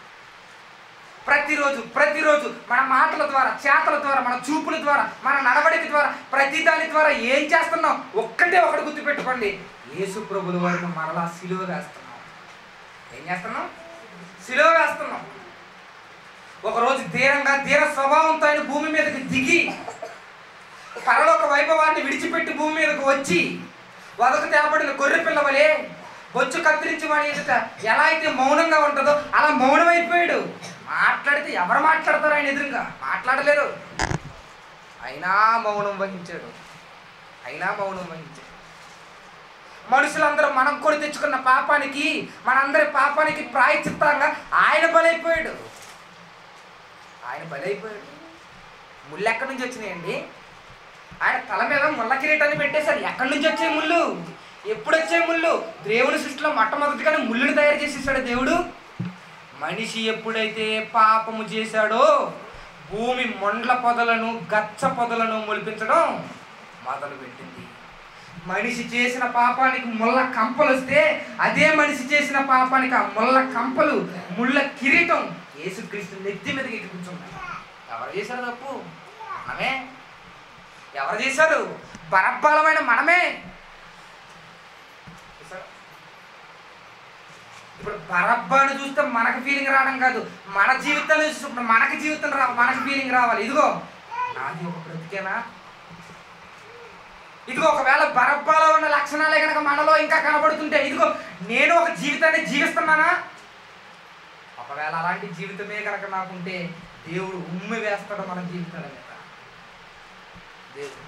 ప్రతిరోజు మన మాటల ద్వారా, చేతల ద్వారా, మన చూపుల ద్వారా, మన నడవడిక ద్వారా, ప్రతి దాని ద్వారా ఏం చేస్తున్నాం? ఒకటి గుర్తుపెట్టుకోండి, యేసు ప్రభుల వారిని మరలా సిలువ వేస్తున్నాం. ఏం చేస్తున్నాం? సిలువ వేస్తున్నాం. ఒకరోజు దీన స్వభావంతో ఆయన భూమి మీదకి దిగి పరలోక వైభవాన్ని విడిచిపెట్టి భూమి మీదకి వచ్చి వదకు తేపడిన గొర్రె పిల్లవలే బొచ్చు కత్తిరించి వాడి ఎదుట ఎలా అయితే మౌనంగా ఉంటుందో అలా మౌనం అయిపోయాడు. మాట్లాడితే ఎవరు మాట్లాడతారు? ఆయన ఎదురుగా మాట్లాడలేరు. అయినా మౌనం వహించాడు. మనుషులందరూ మనం కొని తెచ్చుకున్న పాపానికి, మనందరి పాపానికి ప్రాయశ్చిత్తంగా ఆయన బలైపోయాడు. ముళ్ళు ఎక్కడి నుంచి వచ్చినాయండి? ఆయన తల మీద ముళ్ళ కిరీటాన్ని పెట్టేశారు. ఎక్కడి నుంచి వచ్చే ముళ్ళు? ఎప్పుడు వచ్చే ముళ్ళు? దేవుని సృష్టిలో మొట్టమొదటిగానే ముళ్ళుని తయారు చేసేసాడు దేవుడు. మనిషి ఎప్పుడైతే పాపము చేశాడో భూమి మొండ్ల పొదలను, గచ్చ పొదలను మొలిపించడం మొదలుపెట్టింది. మనిషి చేసిన పాపానికి ముళ్ళ కంపలు వస్తే అదే మనిషి చేసిన పాపానికి ఆ ముళ్ళ కంపలు, ముళ్ళ కిరీటం యేసుక్రీస్తు నెత్తి మీదకి ఎక్కి కూర్చున్నాయి. ఎవరు చేశారు తప్పు? మనమే. ఎవరు చేశారు? బరబ్బలమైన మనమే. ఇప్పుడు బరబ్బాను చూస్తే మనకు ఫీలింగ్ రావడం కాదు, మన జీవితాన్ని చూసినప్పుడు మనకు ఫీలింగ్ రావాలి. ఇదిగో నాది ఒక బ్రతికేనా? ఇదిగో ఒకవేళ బరబ్బాలో ఉన్న లక్షణాలే కనుక మనలో ఇంకా కనబడుతుంటే ఇదిగో నేను ఒక జీవితాన్ని జీవిస్తున్నానా? ఒకవేళ అలాంటి జీవితమే కనుక నాకుంటే దేవుడు ఉమ్మి వేస్తాడు మన జీవితాల మీద. దేవుడు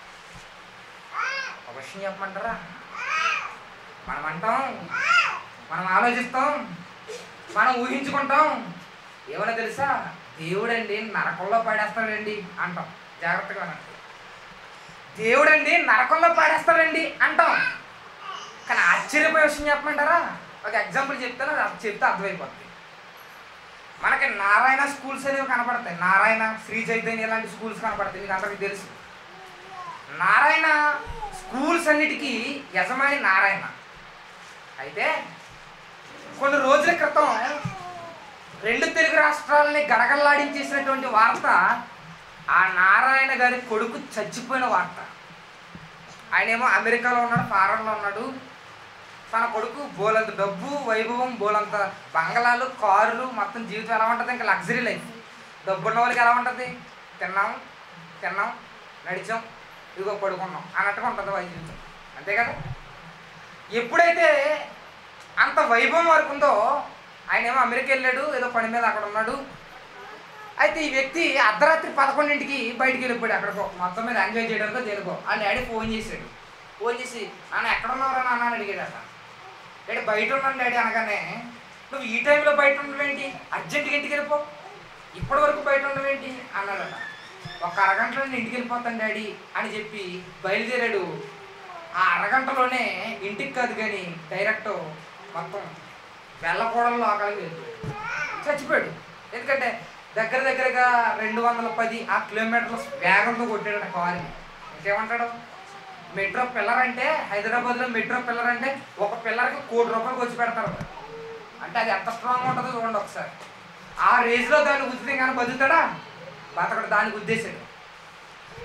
ఒక విషయం చెప్పమంటారా? మనం అంటాం, మనం ఆలోచిస్తాం, మనం ఊహించుకుంటాం. ఏమన్నా తెలుసా? దేవుడండి నరకంలో పడేస్తాడండి అంటాం. జాగ్రత్తగా అనండి. దేవుడండి నరకంలో పడేస్తాడండి అంటాం. కానీ ఆశ్చర్యపోయే విషయం చెప్పమంటారా? ఒక ఎగ్జాంపుల్ చెప్తాను, చెప్తే అర్థమైపోతుంది. మనకి నారాయణ స్కూల్స్ అనేవి కనపడతాయి. నారాయణ, శ్రీ చైతన్య ఇలాంటి స్కూల్స్ కనపడతాయి. మీకు అందరికీ తెలుసు. నారాయణ స్కూల్స్ అన్నిటికీ యజమాని నారాయణ. అయితే కొన్ని రోజుల క్రితం 2 తెలుగు రాష్ట్రాలని గడగడలాడించేసినటువంటి వార్త ఆ నారాయణ గారి కొడుకు చచ్చిపోయిన వార్త. ఆయనేమో అమెరికాలో ఉన్నాడు, ఫారెన్లో ఉన్నాడు. తన కొడుకు బోలంత డబ్బు, వైభవం, బోలంత బంగళాలు, కారులు, మొత్తం జీవితం ఎలా ఉంటుంది? ఇంకా లగ్జరీ లైఫ్. డబ్బు ఉన్న వాళ్ళకి ఎలా ఉంటుంది? తిన్నాం, నడిచాం, ఇదిగో పడుకున్నాం అన్నట్టుగా ఉంటుంది వాళ్ళ జీవితం. అంతే కదా? ఎప్పుడైతే అంత వైభవం వరకు ఉందో ఆయన ఏమో అమెరికా వెళ్ళాడు, ఏదో పని మీద అక్కడ ఉన్నాడు. అయితే ఈ వ్యక్తి అర్ధరాత్రి 11ంటికి బయటికి వెళ్ళిపోయాడు. అక్కడికో మొత్తం మీద ఎంజాయ్ చేయడానికో దేనికో. ఆ డాడీ ఫోన్ చేశాడు. ఫోన్ చేసి నాన్న ఎక్కడ ఉన్నావురా నాన్న అని అడిగాడట. డాడీ బయట ఉన్నాను డాడీ అనగానే, నువ్వు ఈ టైంలో బయట ఉండవేంటి? అర్జెంటుగా ఇంటికి వెళ్ళిపో, ఇప్పటి వరకు బయట ఉండవేంటి అన్నాడట. ఒక అరగంటలో నేను ఇంటికి వెళ్ళిపోతాను డాడీ అని చెప్పి బయలుదేరాడు. ఆ అరగంటలోనే ఇంటికి కాదు కానీ డైరెక్ట్ మొత్తం వెళ్ళకూడలో ఆకలికి వెళ్ళిపోయాడు. చచ్చిపోయాడు. ఎందుకంటే దగ్గరగా 210 ఆ కిలోమీటర్ల వేగంతో కొట్టాడు కారుని. ఇంకేమంటాడు? మెట్రో పిల్లర్ అంటే, హైదరాబాద్లో మెట్రో పిల్లర్ అంటే ఒక పిల్లర్కి ₹1 కోటి వచ్చి పెడతారు. అంటే అది ఎంత స్ట్రాంగ్ ఉంటుందో చూడండి ఒకసారి. ఆ రేజ్లో దాన్ని గుద్దితే కానీ బతుకుతాడా? బతకడు. దాన్ని గుద్దేశాడు.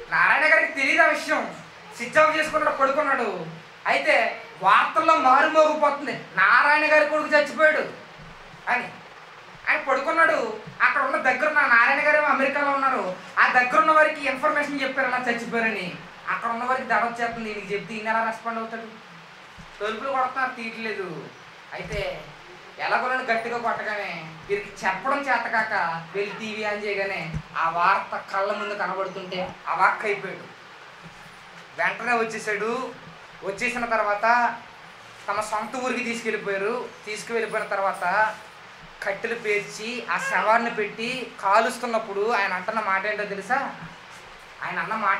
నారాయణ గారికి తెలియదు ఆ విషయం. స్విచ్ ఆఫ్ చేసుకున్నాడు, పడుకున్నాడు. అయితే వార్తల్లో మారుమోగిపోతుంది, నారాయణ గారి కొడుకు చచ్చిపోయాడు అని. ఆయన పడుకున్నాడు. అక్కడ ఉన్న దగ్గరున్న నారాయణ గారు అమెరికాలో ఉన్నారు. ఆ దగ్గరున్న వారికి ఇన్ఫర్మేషన్ చెప్పారు అలా చచ్చిపోయారని. అక్కడ ఉన్న వారికి దడ వచ్చేస్తుంది. ఈయనకి చెప్తే ఈయన ఎలా రెస్పాండ్ అవుతాడు? తలుపులు కొడుతున్నారు, తీయట్లేదు. అయితే ఎలాగోనని గట్టిగా కొట్టగానే వీరికి చెప్పడం చేతకాక వెళ్ళి టీవీ ఆన్ చేయగానే ఆ వార్త కళ్ళ ముందు కనబడుతుంటే అవాక్ అయిపోయాడు. వెంటనే వచ్చేసాడు. వచ్చేసిన తర్వాత తమ సొంత ఊరికి తీసుకెళ్ళిపోయారు. తీసుకువెళ్ళిపోయిన తర్వాత కట్టెలు పేర్చి ఆ శవాన్ని పెట్టి కాలుస్తున్నప్పుడు ఆయన అంటున్న మాట ఏంటో తెలుసా? ఆయన అన్న మాట,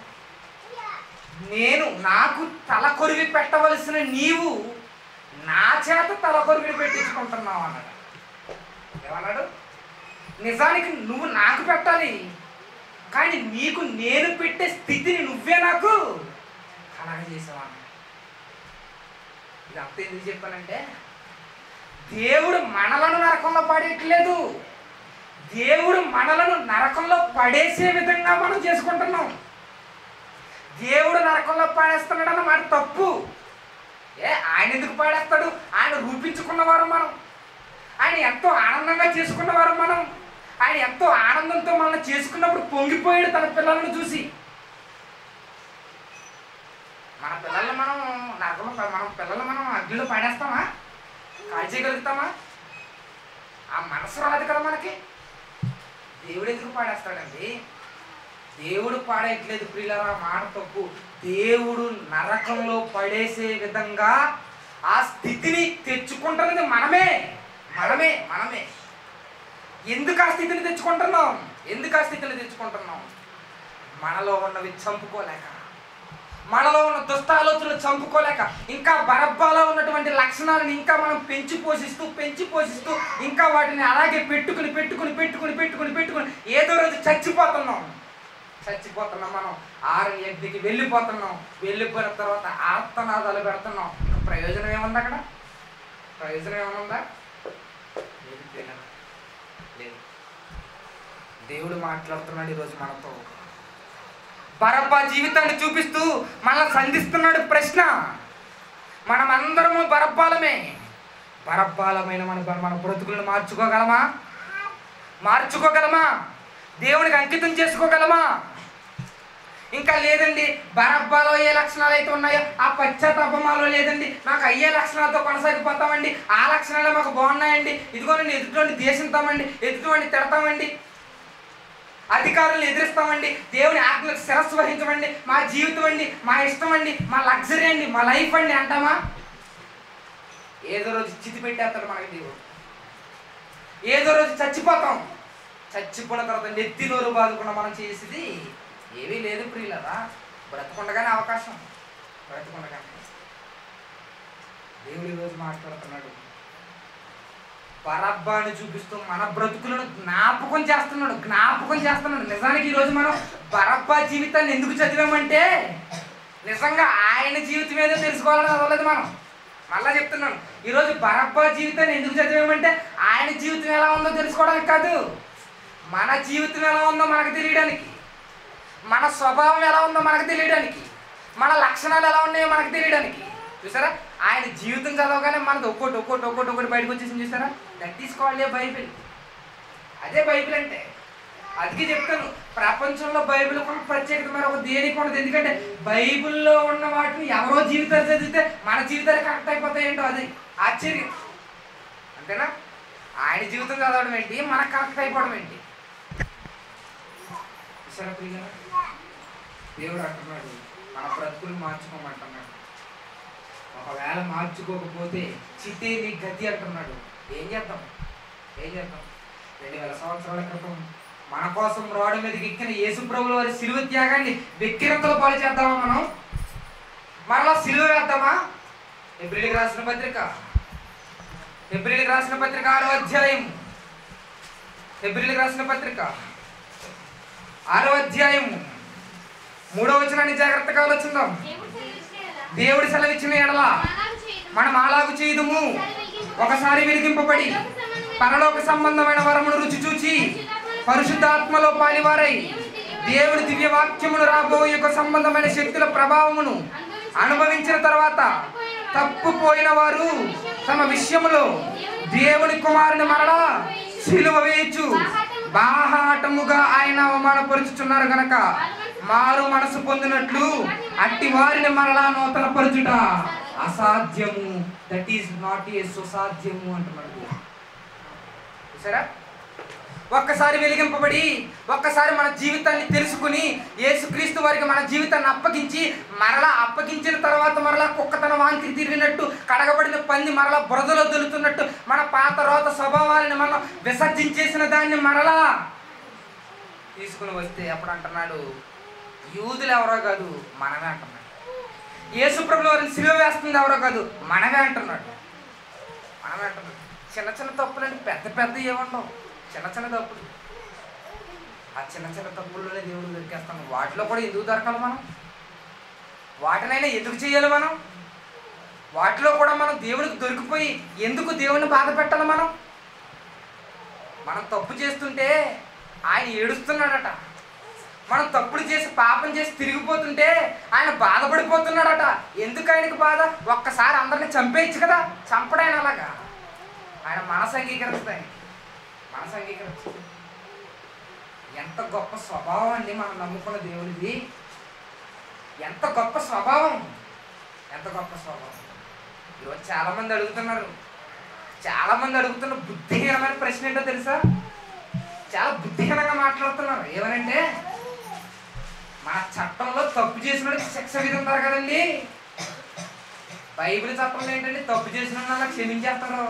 నేను నాకు తల కొరివి పెట్టవలసిన నీవు నా చేత తల కొరివిని పెట్టించుకుంటున్నావు అన్నాడు. ఏమన్నాడు? నిజానికి నువ్వు నాకు పెట్టాలి, కానీ నీకు నేను పెట్టే స్థితిని నువ్వే నాకు కలగజేసావు అన్నాడు. ఇదంతా ఎందుకు చెప్పానంటే, దేవుడు మనలను నరకంలో పడేయట్లేదు, దేవుడు మనలను నరకంలో పడేసే విధంగా మనం చేసుకుంటున్నాం. దేవుడు నరకంలో పాడేస్తున్నాడు అన్న మాట తప్పు. ఆయన ఎందుకు పాడేస్తాడు? ఆయన రూపించుకున్నవారు మనం, ఆయన ఎంతో ఆనందంగా చేసుకున్నవారు మనం. ఆయన ఎంతో ఆనందంతో మనల్ని చేసుకున్నప్పుడు పొంగిపోయాడు తన పిల్లలను చూసి. మన పిల్లల్ని మనం నరకంలో, మన పిల్లల్ని మనం అగ్నిలో పాడేస్తామా? కాల్ చేయగలుగుతామా? ఆ మనసు రాదు కదా మనకి. దేవుడు ఎందుకు పాడేస్తాడండి? దేవుడు పాడేయట్లేదు ప్రియులారా, మాట తప్పు. దేవుడు నరకంలో పడేసే విధంగా ఆ స్థితిని తెచ్చుకుంటున్నది మనమే మనమే మనమే. ఎందుకు ఆ స్థితిని తెచ్చుకుంటున్నాం? ఎందుకు ఆ స్థితిని తెచ్చుకుంటున్నాం? మనలో ఉన్నవి చంపుకోలేక, మనలో ఉన్న దుష్ట ఆలోచనలు చంపుకోలేక, ఇంకా బరబ్బాలో ఉన్నటువంటి లక్షణాలను ఇంకా మనం పెంచి పోషిస్తూ ఇంకా వాటిని అలాగే పెట్టుకుని ఏదో రోజు చచ్చిపోతున్నాం. మనం ఆరణ్యకి వెళ్ళిపోతున్నాం. వెళ్ళిపోయిన తర్వాత ఆర్తనాదాలు పెడుతున్నాం. ఇంకా ప్రయోజనం ఏముంది అక్కడ? ప్రయోజనం ఏమనుందా? లేదు. దేవుడు మాట్లాడుతున్నాడు ఈరోజు మనతో. బరబ్బా జీవితాన్ని చూపిస్తూ మనల్ని సంధిస్తున్నాడు ప్రశ్న. మనమందరము బరబ్బాలమే. బరబ్బాలమైన మన బ్రతుకులను మార్చుకోగలమా? దేవునికి అంకితం చేసుకోగలమా? ఇంకా లేదండి, బరబ్బాలో ఏ లక్షణాలు అయితే ఉన్నాయో ఆ పశ్చాత్తాపమాలో లేదండి, నాకు అయ్యే లక్షణాలతో కొనసాగిపోతామండి, ఆ లక్షణాలే మాకు బాగున్నాయండి, ఇదిగో నేను ఎదుటివాడిని దేశిస్తామండి, ఎదుటివాడిని తిడతామండి, అధికారులను ఎదిరిస్తామండి, దేవుని ఆజ్ఞలకు శిరస్సు వహించమండి, మా జీవితం అండి, మా ఇష్టం అండి, మా లగ్జరీ అండి, మా లైఫ్ అండి అంటామా? ఏదో రోజు చితి పెట్టేస్తాడు మనకి దేవుడు. ఏదో రోజు చచ్చిపోతాం. చచ్చిపోయిన తర్వాత నెత్తి నోరు బాదుకుండా మనం చేసేది ఏమీ లేదు ప్రియులరా. బ్రతకుండగానే అవకాశం, బ్రతకుండగానే. దేవుడు ఈరోజు మాట్లాడుతున్నాడు. బరబ్బాని చూపిస్తూ మన బ్రతుకులను జ్ఞాపకం చేస్తున్నాడు. నిజానికి ఈరోజు మనం బరబ్బా జీవితాన్ని ఎందుకు చదివామంటే, నిజంగా ఆయన జీవితం ఏదో తెలుసుకోవాలని చదవలేదు మనం. మళ్ళా చెప్తున్నాను, ఈరోజు బరబ్బా జీవితాన్ని ఎందుకు చదివామంటే ఆయన జీవితం ఎలా ఉందో తెలుసుకోవడానికి కాదు, మన జీవితం ఎలా ఉందో మనకు తెలియడానికి, మన స్వభావం ఎలా ఉందో మనకు తెలియడానికి, మన లక్షణాలు ఎలా ఉన్నాయో మనకు తెలియడానికి. చూసారా, ఆయన జీవితం చదవగానే మనది ఒక్కొక్కటి బయటకు వచ్చేసింది. చూసారా, that is called a Bible. అదే బైబిల్ అంటే. అందుకే చెప్తాను, ప్రపంచంలో బైబిల్ కూడా ప్రత్యేకత ఒక దేనికి ఉండదు. ఎందుకంటే బైబిల్లో ఉన్న వాటిని ఎవరో జీవితాలు చదివితే మన జీవితాలు కరెక్ట్ అయిపోతాయేంటో అది ఆశ్చర్యం. అంతేనా? ఆయన జీవితం చదవడం ఏంటి, మనకు కరెక్ట్ అయిపోవడం ఏంటి? చూసారా ప్రియుల, దేవుడు అంటున్నాడు మన బ్రతుకులు మార్చుకోమంటున్నాడు. ఒకవేళ మార్చుకోకపోతే చితే నీ గతి అంటున్నాడు. ఏం చేద్దాం? 2000 సంవత్సరాల క్రితం మన కోసం రోడ్డు మీదకి ఎక్కిన యేసుప్రభుల వారి సిలువ త్యాగాన్ని వెక్కిరింతలు పాలు చేద్దామా మనం? మరలా సిలువ వేద్దామా? హెబ్రీయులకు రాసిన పత్రిక 6వ అధ్యాయం, హెబ్రీయులకు రాసిన పత్రిక 6వ అధ్యాయము 3వ వచనాన్ని జాగ్రత్తగా ఆలోచిద్దాం. దేవుడు సెలవిచ్చిన ఎడల మనం అలాగు చేయుదుము. ఒకసారి వెలిగింపబడి పరలోక సంబంధమైన వరమును రుచి చూచి పరిశుద్ధాత్మలో పాలివారై దేవుని దివ్య వాక్యమును రాబోయే యొక్క సంబంధమైన శక్తుల ప్రభావమును అనుభవించిన తర్వాత తప్పుపోయిన వారు తమ విషయములో దేవుని కుమారుని మరలా సిలువ వేయచ్చు బాహాటముగా ఆయన అవమానపరుచుచున్నారు గనక మారు మనసు పొందినట్లు అట్టి వారిని మరలా నూతన పరచుట అసాధ్యము. దట్ ఈస్ నాట్ ఏ సుసాధ్యము అంటున్నాడు. చూసారా, ఒక్కసారి వెలిగింపబడి ఒక్కసారి మన జీవితాన్ని తెలుసుకుని యేసుక్రీస్తు వారికి మన జీవితాన్ని అప్పగించి మరలా అప్పగించిన తర్వాత మరలా కుక్కతన వాంతికి తిరిగినట్టు కడగబడిన పంది మరలా బురదలో దొలుతున్నట్టు మన పాత రోత స్వభావాలను మనం విసర్జించేసిన దాన్ని మరలా తీసుకుని వస్తే అప్పుడు అంటున్నాడు, యూదులు ఎవరో కాదు మనమే అంటున్నాడు. యేసుప్రభుల వారిని సిలువ వేస్తుంది ఎవరో కాదు మనమే అంటున్నాడు. మనమే అంటున్నాడు. చిన్న చిన్న తప్పులంటే పెద్ద పెద్ద ఏముండవు, చిన్న చిన్న తప్పులు. ఆ చిన్న చిన్న తప్పుల్లోనే దేవుడు దొరికేస్తాం. వాటిలో కూడా ఎందుకు దొరకాలి మనం? వాటినైనా ఎందుకు చేయాలి మనం? వాటిలో కూడా మనం దేవుడికి దొరికిపోయి ఎందుకు దేవుడిని బాధ పెట్టాలి మనం? మనం తప్పు చేస్తుంటే ఆయన ఏడుస్తున్నాడట. మనం తప్పులు చేసి పాపం చేసి తిరిగిపోతుంటే ఆయన బాధపడిపోతున్నాడట. ఎందుకు ఆయనకు బాధ? ఒక్కసారి అందరిని చంపేయచ్చు కదా, చంపడాయన అలాగా. ఆయన మనసు అంగీకరిస్తాయి, మనసు అంగీకరిస్తుంది. ఎంత గొప్ప స్వభావం అండి మనం నమ్ముకున్న దేవుడిది. ఎంత గొప్ప స్వభావం, ఎంత గొప్ప స్వభావం. ఈరోజు చాలామంది అడుగుతున్నారు, చాలామంది అడుగుతున్న బుద్ధిహీనమైన ప్రశ్న ఏంటో తెలుసా? చాలా బుద్ధిహీనంగా మాట్లాడుతున్నారు. ఏమనంటే, మన చట్టంలో తప్పు చేసినోడికి శిక్ష విధింటారు కదండి. బైబిల్ చట్టంలో ఏంటంటే తప్పు చేసిన అలా క్షమించేస్తారు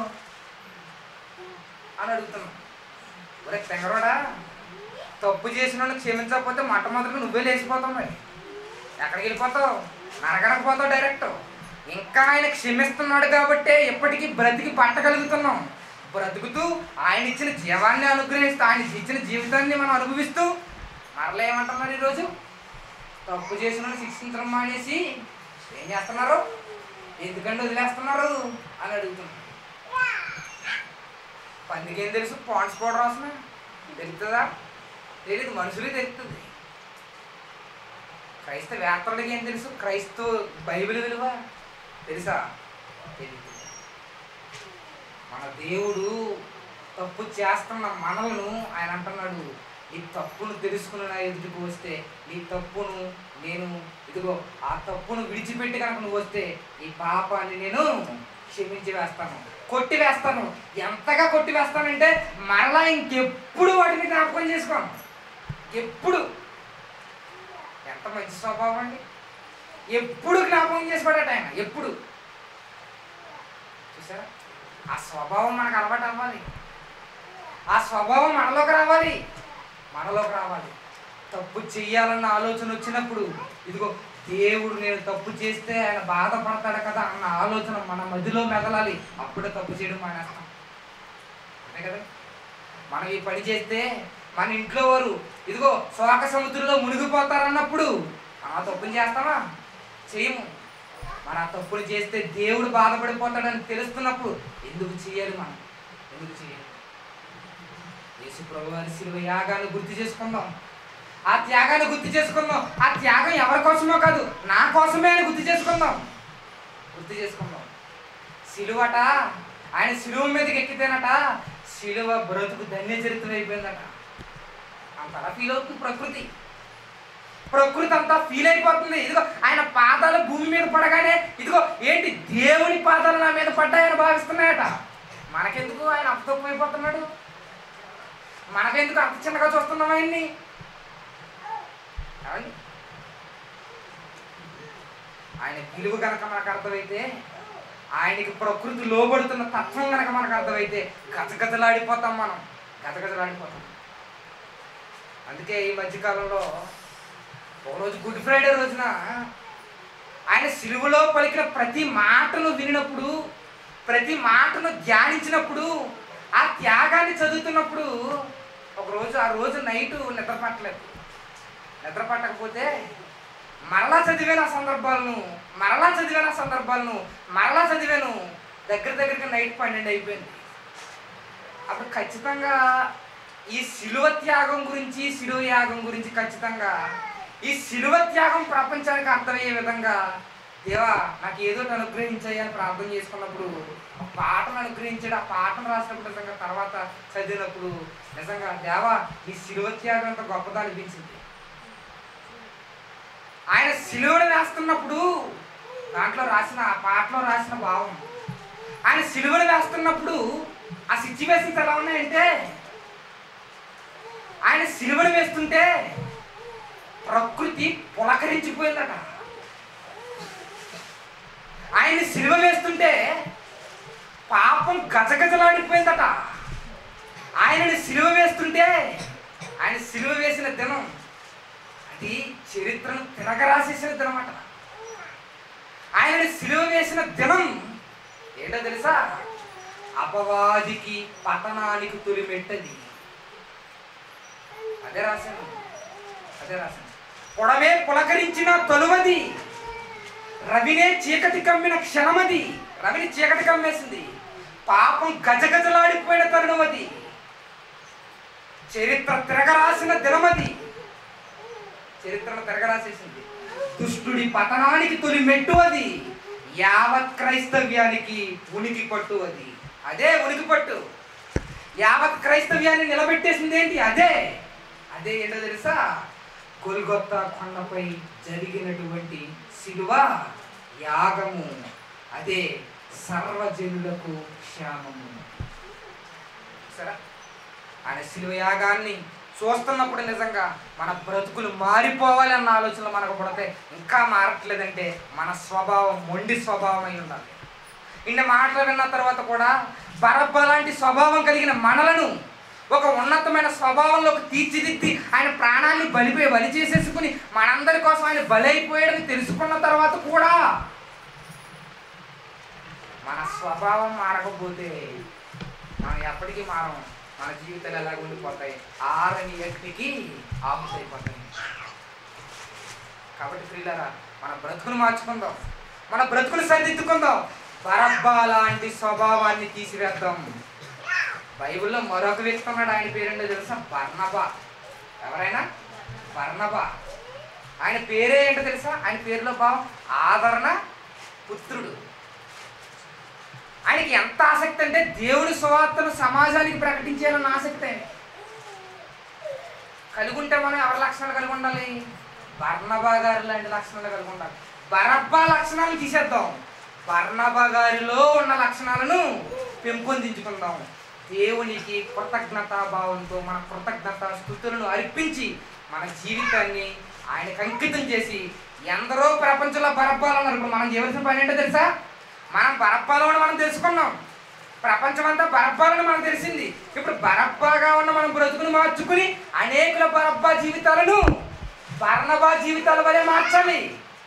అని అడుగుతున్నాం. ఒరే తెంగరోడా, తప్పు చేసిన వాళ్ళని క్షమించకపోతే మొట్టమొదటిగా నువ్వే లేచిపోతావు. మరి ఎక్కడికి వెళ్ళిపోతావు? నరకడానికి పోతావు డైరెక్ట్. ఇంకా ఆయన క్షమిస్తున్నాడు కాబట్టే ఎప్పటికీ బ్రతికి పట్టగలుగుతున్నాం. బ్రతుకుతూ ఆయన ఇచ్చిన జీవాన్ని అనుగ్రహిస్తూ ఆయన ఇచ్చిన జీవితాన్ని మనం అనుభవిస్తూ మరలా ఏమంటున్నారు ఈరోజు? తప్పు చేసిన వాళ్ళు శిక్షించడం మానేసి ఏం చేస్తున్నారు? ఎందుకంటే వదిలేస్తున్నారు అని అడుగుతున్నారు. పందికి ఏం తెలుసు? పాండ్స్ పౌడర్ అవసరం తెలుస్తుందా? తెలీదు. మనుషులే తెలుస్తుంది. క్రైస్తవేత్తలకి ఏం తెలుసు? బైబిల్ విలువ తెలుసా? తెలియదు. మన దేవుడు తప్పు చేస్తున్న మనలను ఆయన అంటున్నాడు, నీ తప్పును తెలుసుకుని నా ఎదుటికి వస్తే నీ తప్పును నేను ఇదిగో ఆ తప్పును విడిచిపెట్టి కనుక నువ్వు వస్తే ఈ పాపాన్ని నేను క్షమించి వేస్తాను, కొట్టి వేస్తాను. ఎంతగా కొట్టి వేస్తానంటే మరలా ఇంకెప్పుడు వాటిని జ్ఞాపకం చేసుకోను. ఎప్పుడు. ఎంత మంచి స్వభావం అండి. ఎప్పుడు జ్ఞాపకం చేసుకోడట ఆయన. ఎప్పుడు. చూసారా, ఆ స్వభావం మనకు అలవాటు అవ్వాలి. ఆ స్వభావం మనలోకి రావాలి. మనలోకి రావాలి. తప్పు చెయ్యాలన్న ఆలోచన వచ్చినప్పుడు ఇదిగో దేవుడు నేను తప్పు చేస్తే ఆయన బాధపడతాడు కదా అన్న ఆలోచన మన మదిలో మెదలాలి. అప్పుడే తప్పు చేయడం మానేస్తాం. అంతే కదా. మనం ఈ పని చేస్తే మన ఇంట్లో వారు ఇదిగో శోక సముద్రంలో మునిగిపోతారన్నప్పుడు ఆ తప్పుని చేస్తామా? చేయము. మన ఆ తప్పులు చేస్తే దేవుడు బాధపడిపోతాడని తెలుస్తున్నప్పుడు ఎందుకు చేయాలి? మనం ఎందుకు చేయాలి? యేసు ప్రభువు వారి శిలువ యాగాన్ని గుర్తు చేసుకుందాం. ఆ త్యాగాన్ని గుర్తు చేసుకుందాం. ఆ త్యాగం ఎవరి కోసమో కాదు, నా కోసమే అని గుర్తు చేసుకుందాం. గుర్తు చేసుకుందాం. శిలువట ఆయన శిలువ మీదకి ఎక్కితేనట శిలువ బ్రతుకు ధన్య చరిత్ర అయిపోయిందట. అంతలా ఫీల్ అవుతుంది ప్రకృతి. ప్రకృతి అంతా ఫీల్ అయిపోతుంది. ఇదిగో ఆయన పాదాలు భూమి మీద పడగానే ఇదిగో ఏంటి దేవుని పాదాలు నా మీద పడ్డాయని భావిస్తున్నాయట. మనకెందుకు ఆయన అంత తక్కువ అయిపోతున్నాడు? మనకెందుకు అంత చిన్నగా చూస్తున్నాం ఆయన్ని? ఆయన విలువ కనుక మనకు అర్థమైతే, ఆయనకి ప్రకృతి లోబడుతున్న తత్వం కనుక మనకు అర్థమైతే గజగజలాడిపోతాం. మనం గజగజలాడిపోతాం. అందుకే ఈ మధ్యకాలంలో ఒకరోజు గుడ్ ఫ్రైడే రోజున ఆయన సిలువలో పలికిన ప్రతి మాటను వినినప్పుడు, ప్రతి మాటను ధ్యానించినప్పుడు, ఆ త్యాగాన్ని చదువుతున్నప్పుడు ఒకరోజు ఆ రోజు నైటు నిద్ర పట్టలేదు. నిద్ర పట్టకపోతే మరలా చదివాను ఆ సందర్భాలను, మరలా చదివాను. దగ్గరికి నైట్ 12 అయిపోయింది. అప్పుడు ఖచ్చితంగా ఈ శిలువ త్యాగం గురించి, శిలువ యాగం గురించి ఖచ్చితంగా ఈ శిలువ త్యాగం ప్రపంచానికి అర్థమయ్యే విధంగా దేవా నాకు ఏదో అనుగ్రహించాయి అని ప్రార్థన చేసుకున్నప్పుడు ఆ పాటను అనుగ్రహించాడు. ఆ పాటను రాసినప్పుడు నిజంగా తర్వాత చదివినప్పుడు నిజంగా దేవా ఈ శిలువ త్యాగం అంత గొప్పదా అనిపించింది. ఆయన శిలువను వేస్తున్నప్పుడు దాంట్లో రాసిన ఆ పాటలో రాసిన భావం, ఆయన శిలువను వేస్తున్నప్పుడు ఆ సిచ్యువేషన్స్ ఎలా ఉన్నాయంటే, ఆయన శిలువను వేస్తుంటే ప్రకృతి పులకరించిపోయిందట. ఆయన శిలువ వేస్తుంటే పాపం గజగజలాడిపోయిందట. ఆయనని శిలువ వేస్తుంటే, ఆయన శిలువ వేసిన దినం అది చరిత్రను తిరగరాసేసిన దినం అట. ఆయనని శిలువ వేసిన దినం ఏంటో తెలుసా? అపవాదికి పతనానికి తొలిమెట్టది. అదే రాశాను. పొడవే పులకరించిన తొలువది, రవినే చీకటి కమ్మిన క్షణమది. రవిని చీకటి కమ్మేసింది. పాపం గజగజలాడిపోయిన తరుణమది. చరిత్ర తిరగరాసిన దినమది. చరిత్రను తిరగరాసేసింది. దుష్టుడి పతనానికి తొలి మెట్టు అది. యావత్ క్రైస్తవ్యానికి ఉనికి పట్టు అది. అదే ఉనికి పట్టు. యావత్ క్రైస్తవ్యాన్ని నిలబెట్టేసింది ఏంటి? అదే ఏంటో తెలుసా? గొల్గొతా కొండపై జరిగినటువంటి శిలువ యాగము. అదే సర్వజనులకు క్షేమము. సరే, ఆయన శిలువ యాగాన్ని చూస్తున్నప్పుడు నిజంగా మన బ్రతుకులు మారిపోవాలి అన్న ఆలోచనలు మనకు పడితే, ఇంకా మారట్లేదంటే మన స్వభావం మొండి స్వభావం అయి ఉండాలి. ఇన్ని మాటలు విన్న తర్వాత కూడా బరబ్బా లాంటి స్వభావం కలిగిన మనలను ఒక ఉన్నతమైన స్వభావంలోకి తీర్చిదిద్ది ఆయన ప్రాణాన్ని బలి చేసేసుకుని మనందరి కోసం ఆయన బలైపోయాడని తెలుసుకున్న తర్వాత కూడా మన స్వభావం మారకపోతే మనం ఎప్పటికీ మారము. మన జీవితాలు ఎలాగ ఉండిపోతాయి? ఆరని వ్యక్తికి ఆఫీస్ అయిపోతాయి. కాబట్టి ప్రియులారా, మన బ్రతుకును మార్చుకుందాం, మన బ్రతుకును సరిదిద్దుకుందాం, బరబ్బా లాంటి స్వభావాన్ని తీసివేద్దాం. బైబిల్లో మరొక వ్యక్తి ఉన్నాడు. ఆయన పేరేంటో తెలుసా? బర్నబా. ఎవరైనా? బర్నబా. ఆయన పేరే ఏంటో తెలుసా? ఆయన పేరులో భావం ఆదరణ పుత్రుడు. ఆయనకి ఎంత ఆసక్తి అంటే దేవుని సువార్తను సమాజానికి ప్రకటించాలన్న ఆసక్తి కలిగి ఉంటే మనం ఎవరి లక్షణాలు కలిగి ఉండాలి? బర్నబా గారి లాంటి లక్షణాలు కలిగి ఉండాలి. బరబ్బా లక్షణాలను తీసేద్దాం, బర్నబా గారిలో ఉన్న లక్షణాలను పెంపొందించుకుందాం. దేవునికి కృతజ్ఞతాభావంతో మన కృతజ్ఞత స్తుతులను అర్పించి మన జీవితాన్ని ఆయనకు అంకితం చేసి, ఎందరో ప్రపంచంలో బరబ్బాలు ఉన్నారు. ఇప్పుడు మనం చేయవలసిన పని ఏంటో తెలుసా? మనం బరబ్బాలో మనం తెలుసుకున్నాం. ప్రపంచం అంతా బరబ్బాలని మనకు తెలిసింది. ఇప్పుడు బరబ్బాగా ఉన్న మనం బ్రతుకును మార్చుకుని అనేకుల బరబ్బా జీవితాలను బర్నబా జీవితాల వలె మార్చాలి.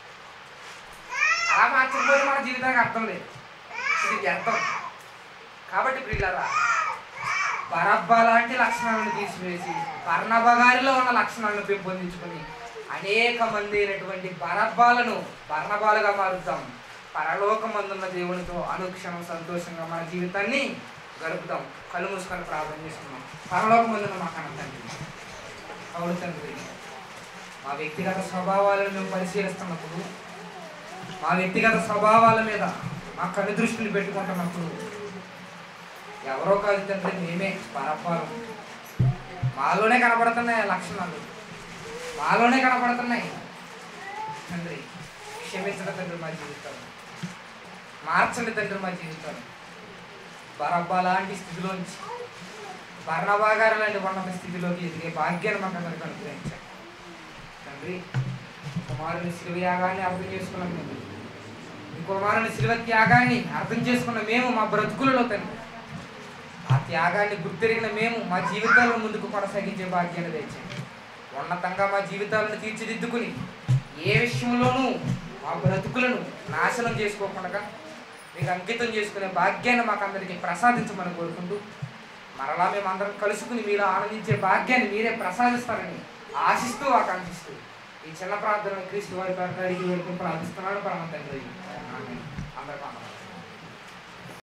అలా మార్చకపోతే మన జీవితానికి అర్థం లేదు, ఇది వ్యర్థం. కాబట్టి ప్రియులారా, బరబ్బా లాంటి లక్షణాలను తీసివేసి బర్నబా గారిలో ఉన్న లక్షణాలను పెంపొందించుకుని అనేక మంది అయినటువంటి బరబ్బాలను బర్నబాలుగా మారుద్దాం. పరలోకమందున్న దేవునితో అనుక్షణం సంతోషంగా మన జీవితాన్ని గడుపుతాం. కళ్ళు మూసుకొని ప్రార్థన చేసుకున్నాం. పరలోకమందున్న మా కన్న తండ్రి, అవును తండ్రి, మా వ్యక్తిగత స్వభావాలను మేము పరిశీలిస్తున్నప్పుడు, మా వ్యక్తిగత స్వభావాల మీద మా కను దృష్టిని పెట్టుకుంటున్నప్పుడు ఎవరో కాదు తండ్రి, మేమే బరబ్బాలు. మాలోనే కనపడుతున్నాయి లక్షణాలు, మాలోనే కనపడుతున్నాయి తండ్రి. క్షమించండి తండ్రి మా జీవితాలు, మార్చండి తండ్రి మా జీవితాలు. బరబ్బా లాంటి స్థితిలోంచి బర్నబా గారు లాంటి ఉన్నత స్థితిలోకి ఎదిగే భాగ్యాన్ని మాకు అందరికీ అనుగ్రహించండి తండ్రి. కుమారుని శిలువ యాగాన్ని అర్థం చేసుకున్నాం మేము, ఈ కుమారుని శిలువ త్యాగాన్ని అర్థం చేసుకున్న మేము మా బ్రతుకులలో తండ్రి, ఆ త్యాగాన్ని గుర్తెరిగిన మేము మా జీవితాలను ముందుకు కొనసాగించే భాగ్యాన్ని తెచ్చండి. ఉన్నతంగా మా జీవితాలను తీర్చిదిద్దుకుని ఏ విషయంలోనూ మా బ్రతుకులను నాశనం చేసుకోకుండా మీకు అంకితం చేసుకునే భాగ్యాన్ని మాకు అందరికీ ప్రసాదించమని కోరుకుంటూ, మరలా మేము అందరం కలుసుకుని మీరు ఆనందించే భాగ్యాన్ని మీరే ప్రసాదిస్తారని ఆశిస్తూ ఆకాంక్షిస్తూ ఈ చిన్న ప్రార్థన క్రీస్తు వారి పేరిట అడిగి వేడుకొని ప్రార్థిస్తున్నాను పరమ తండ్రి. అందరికీ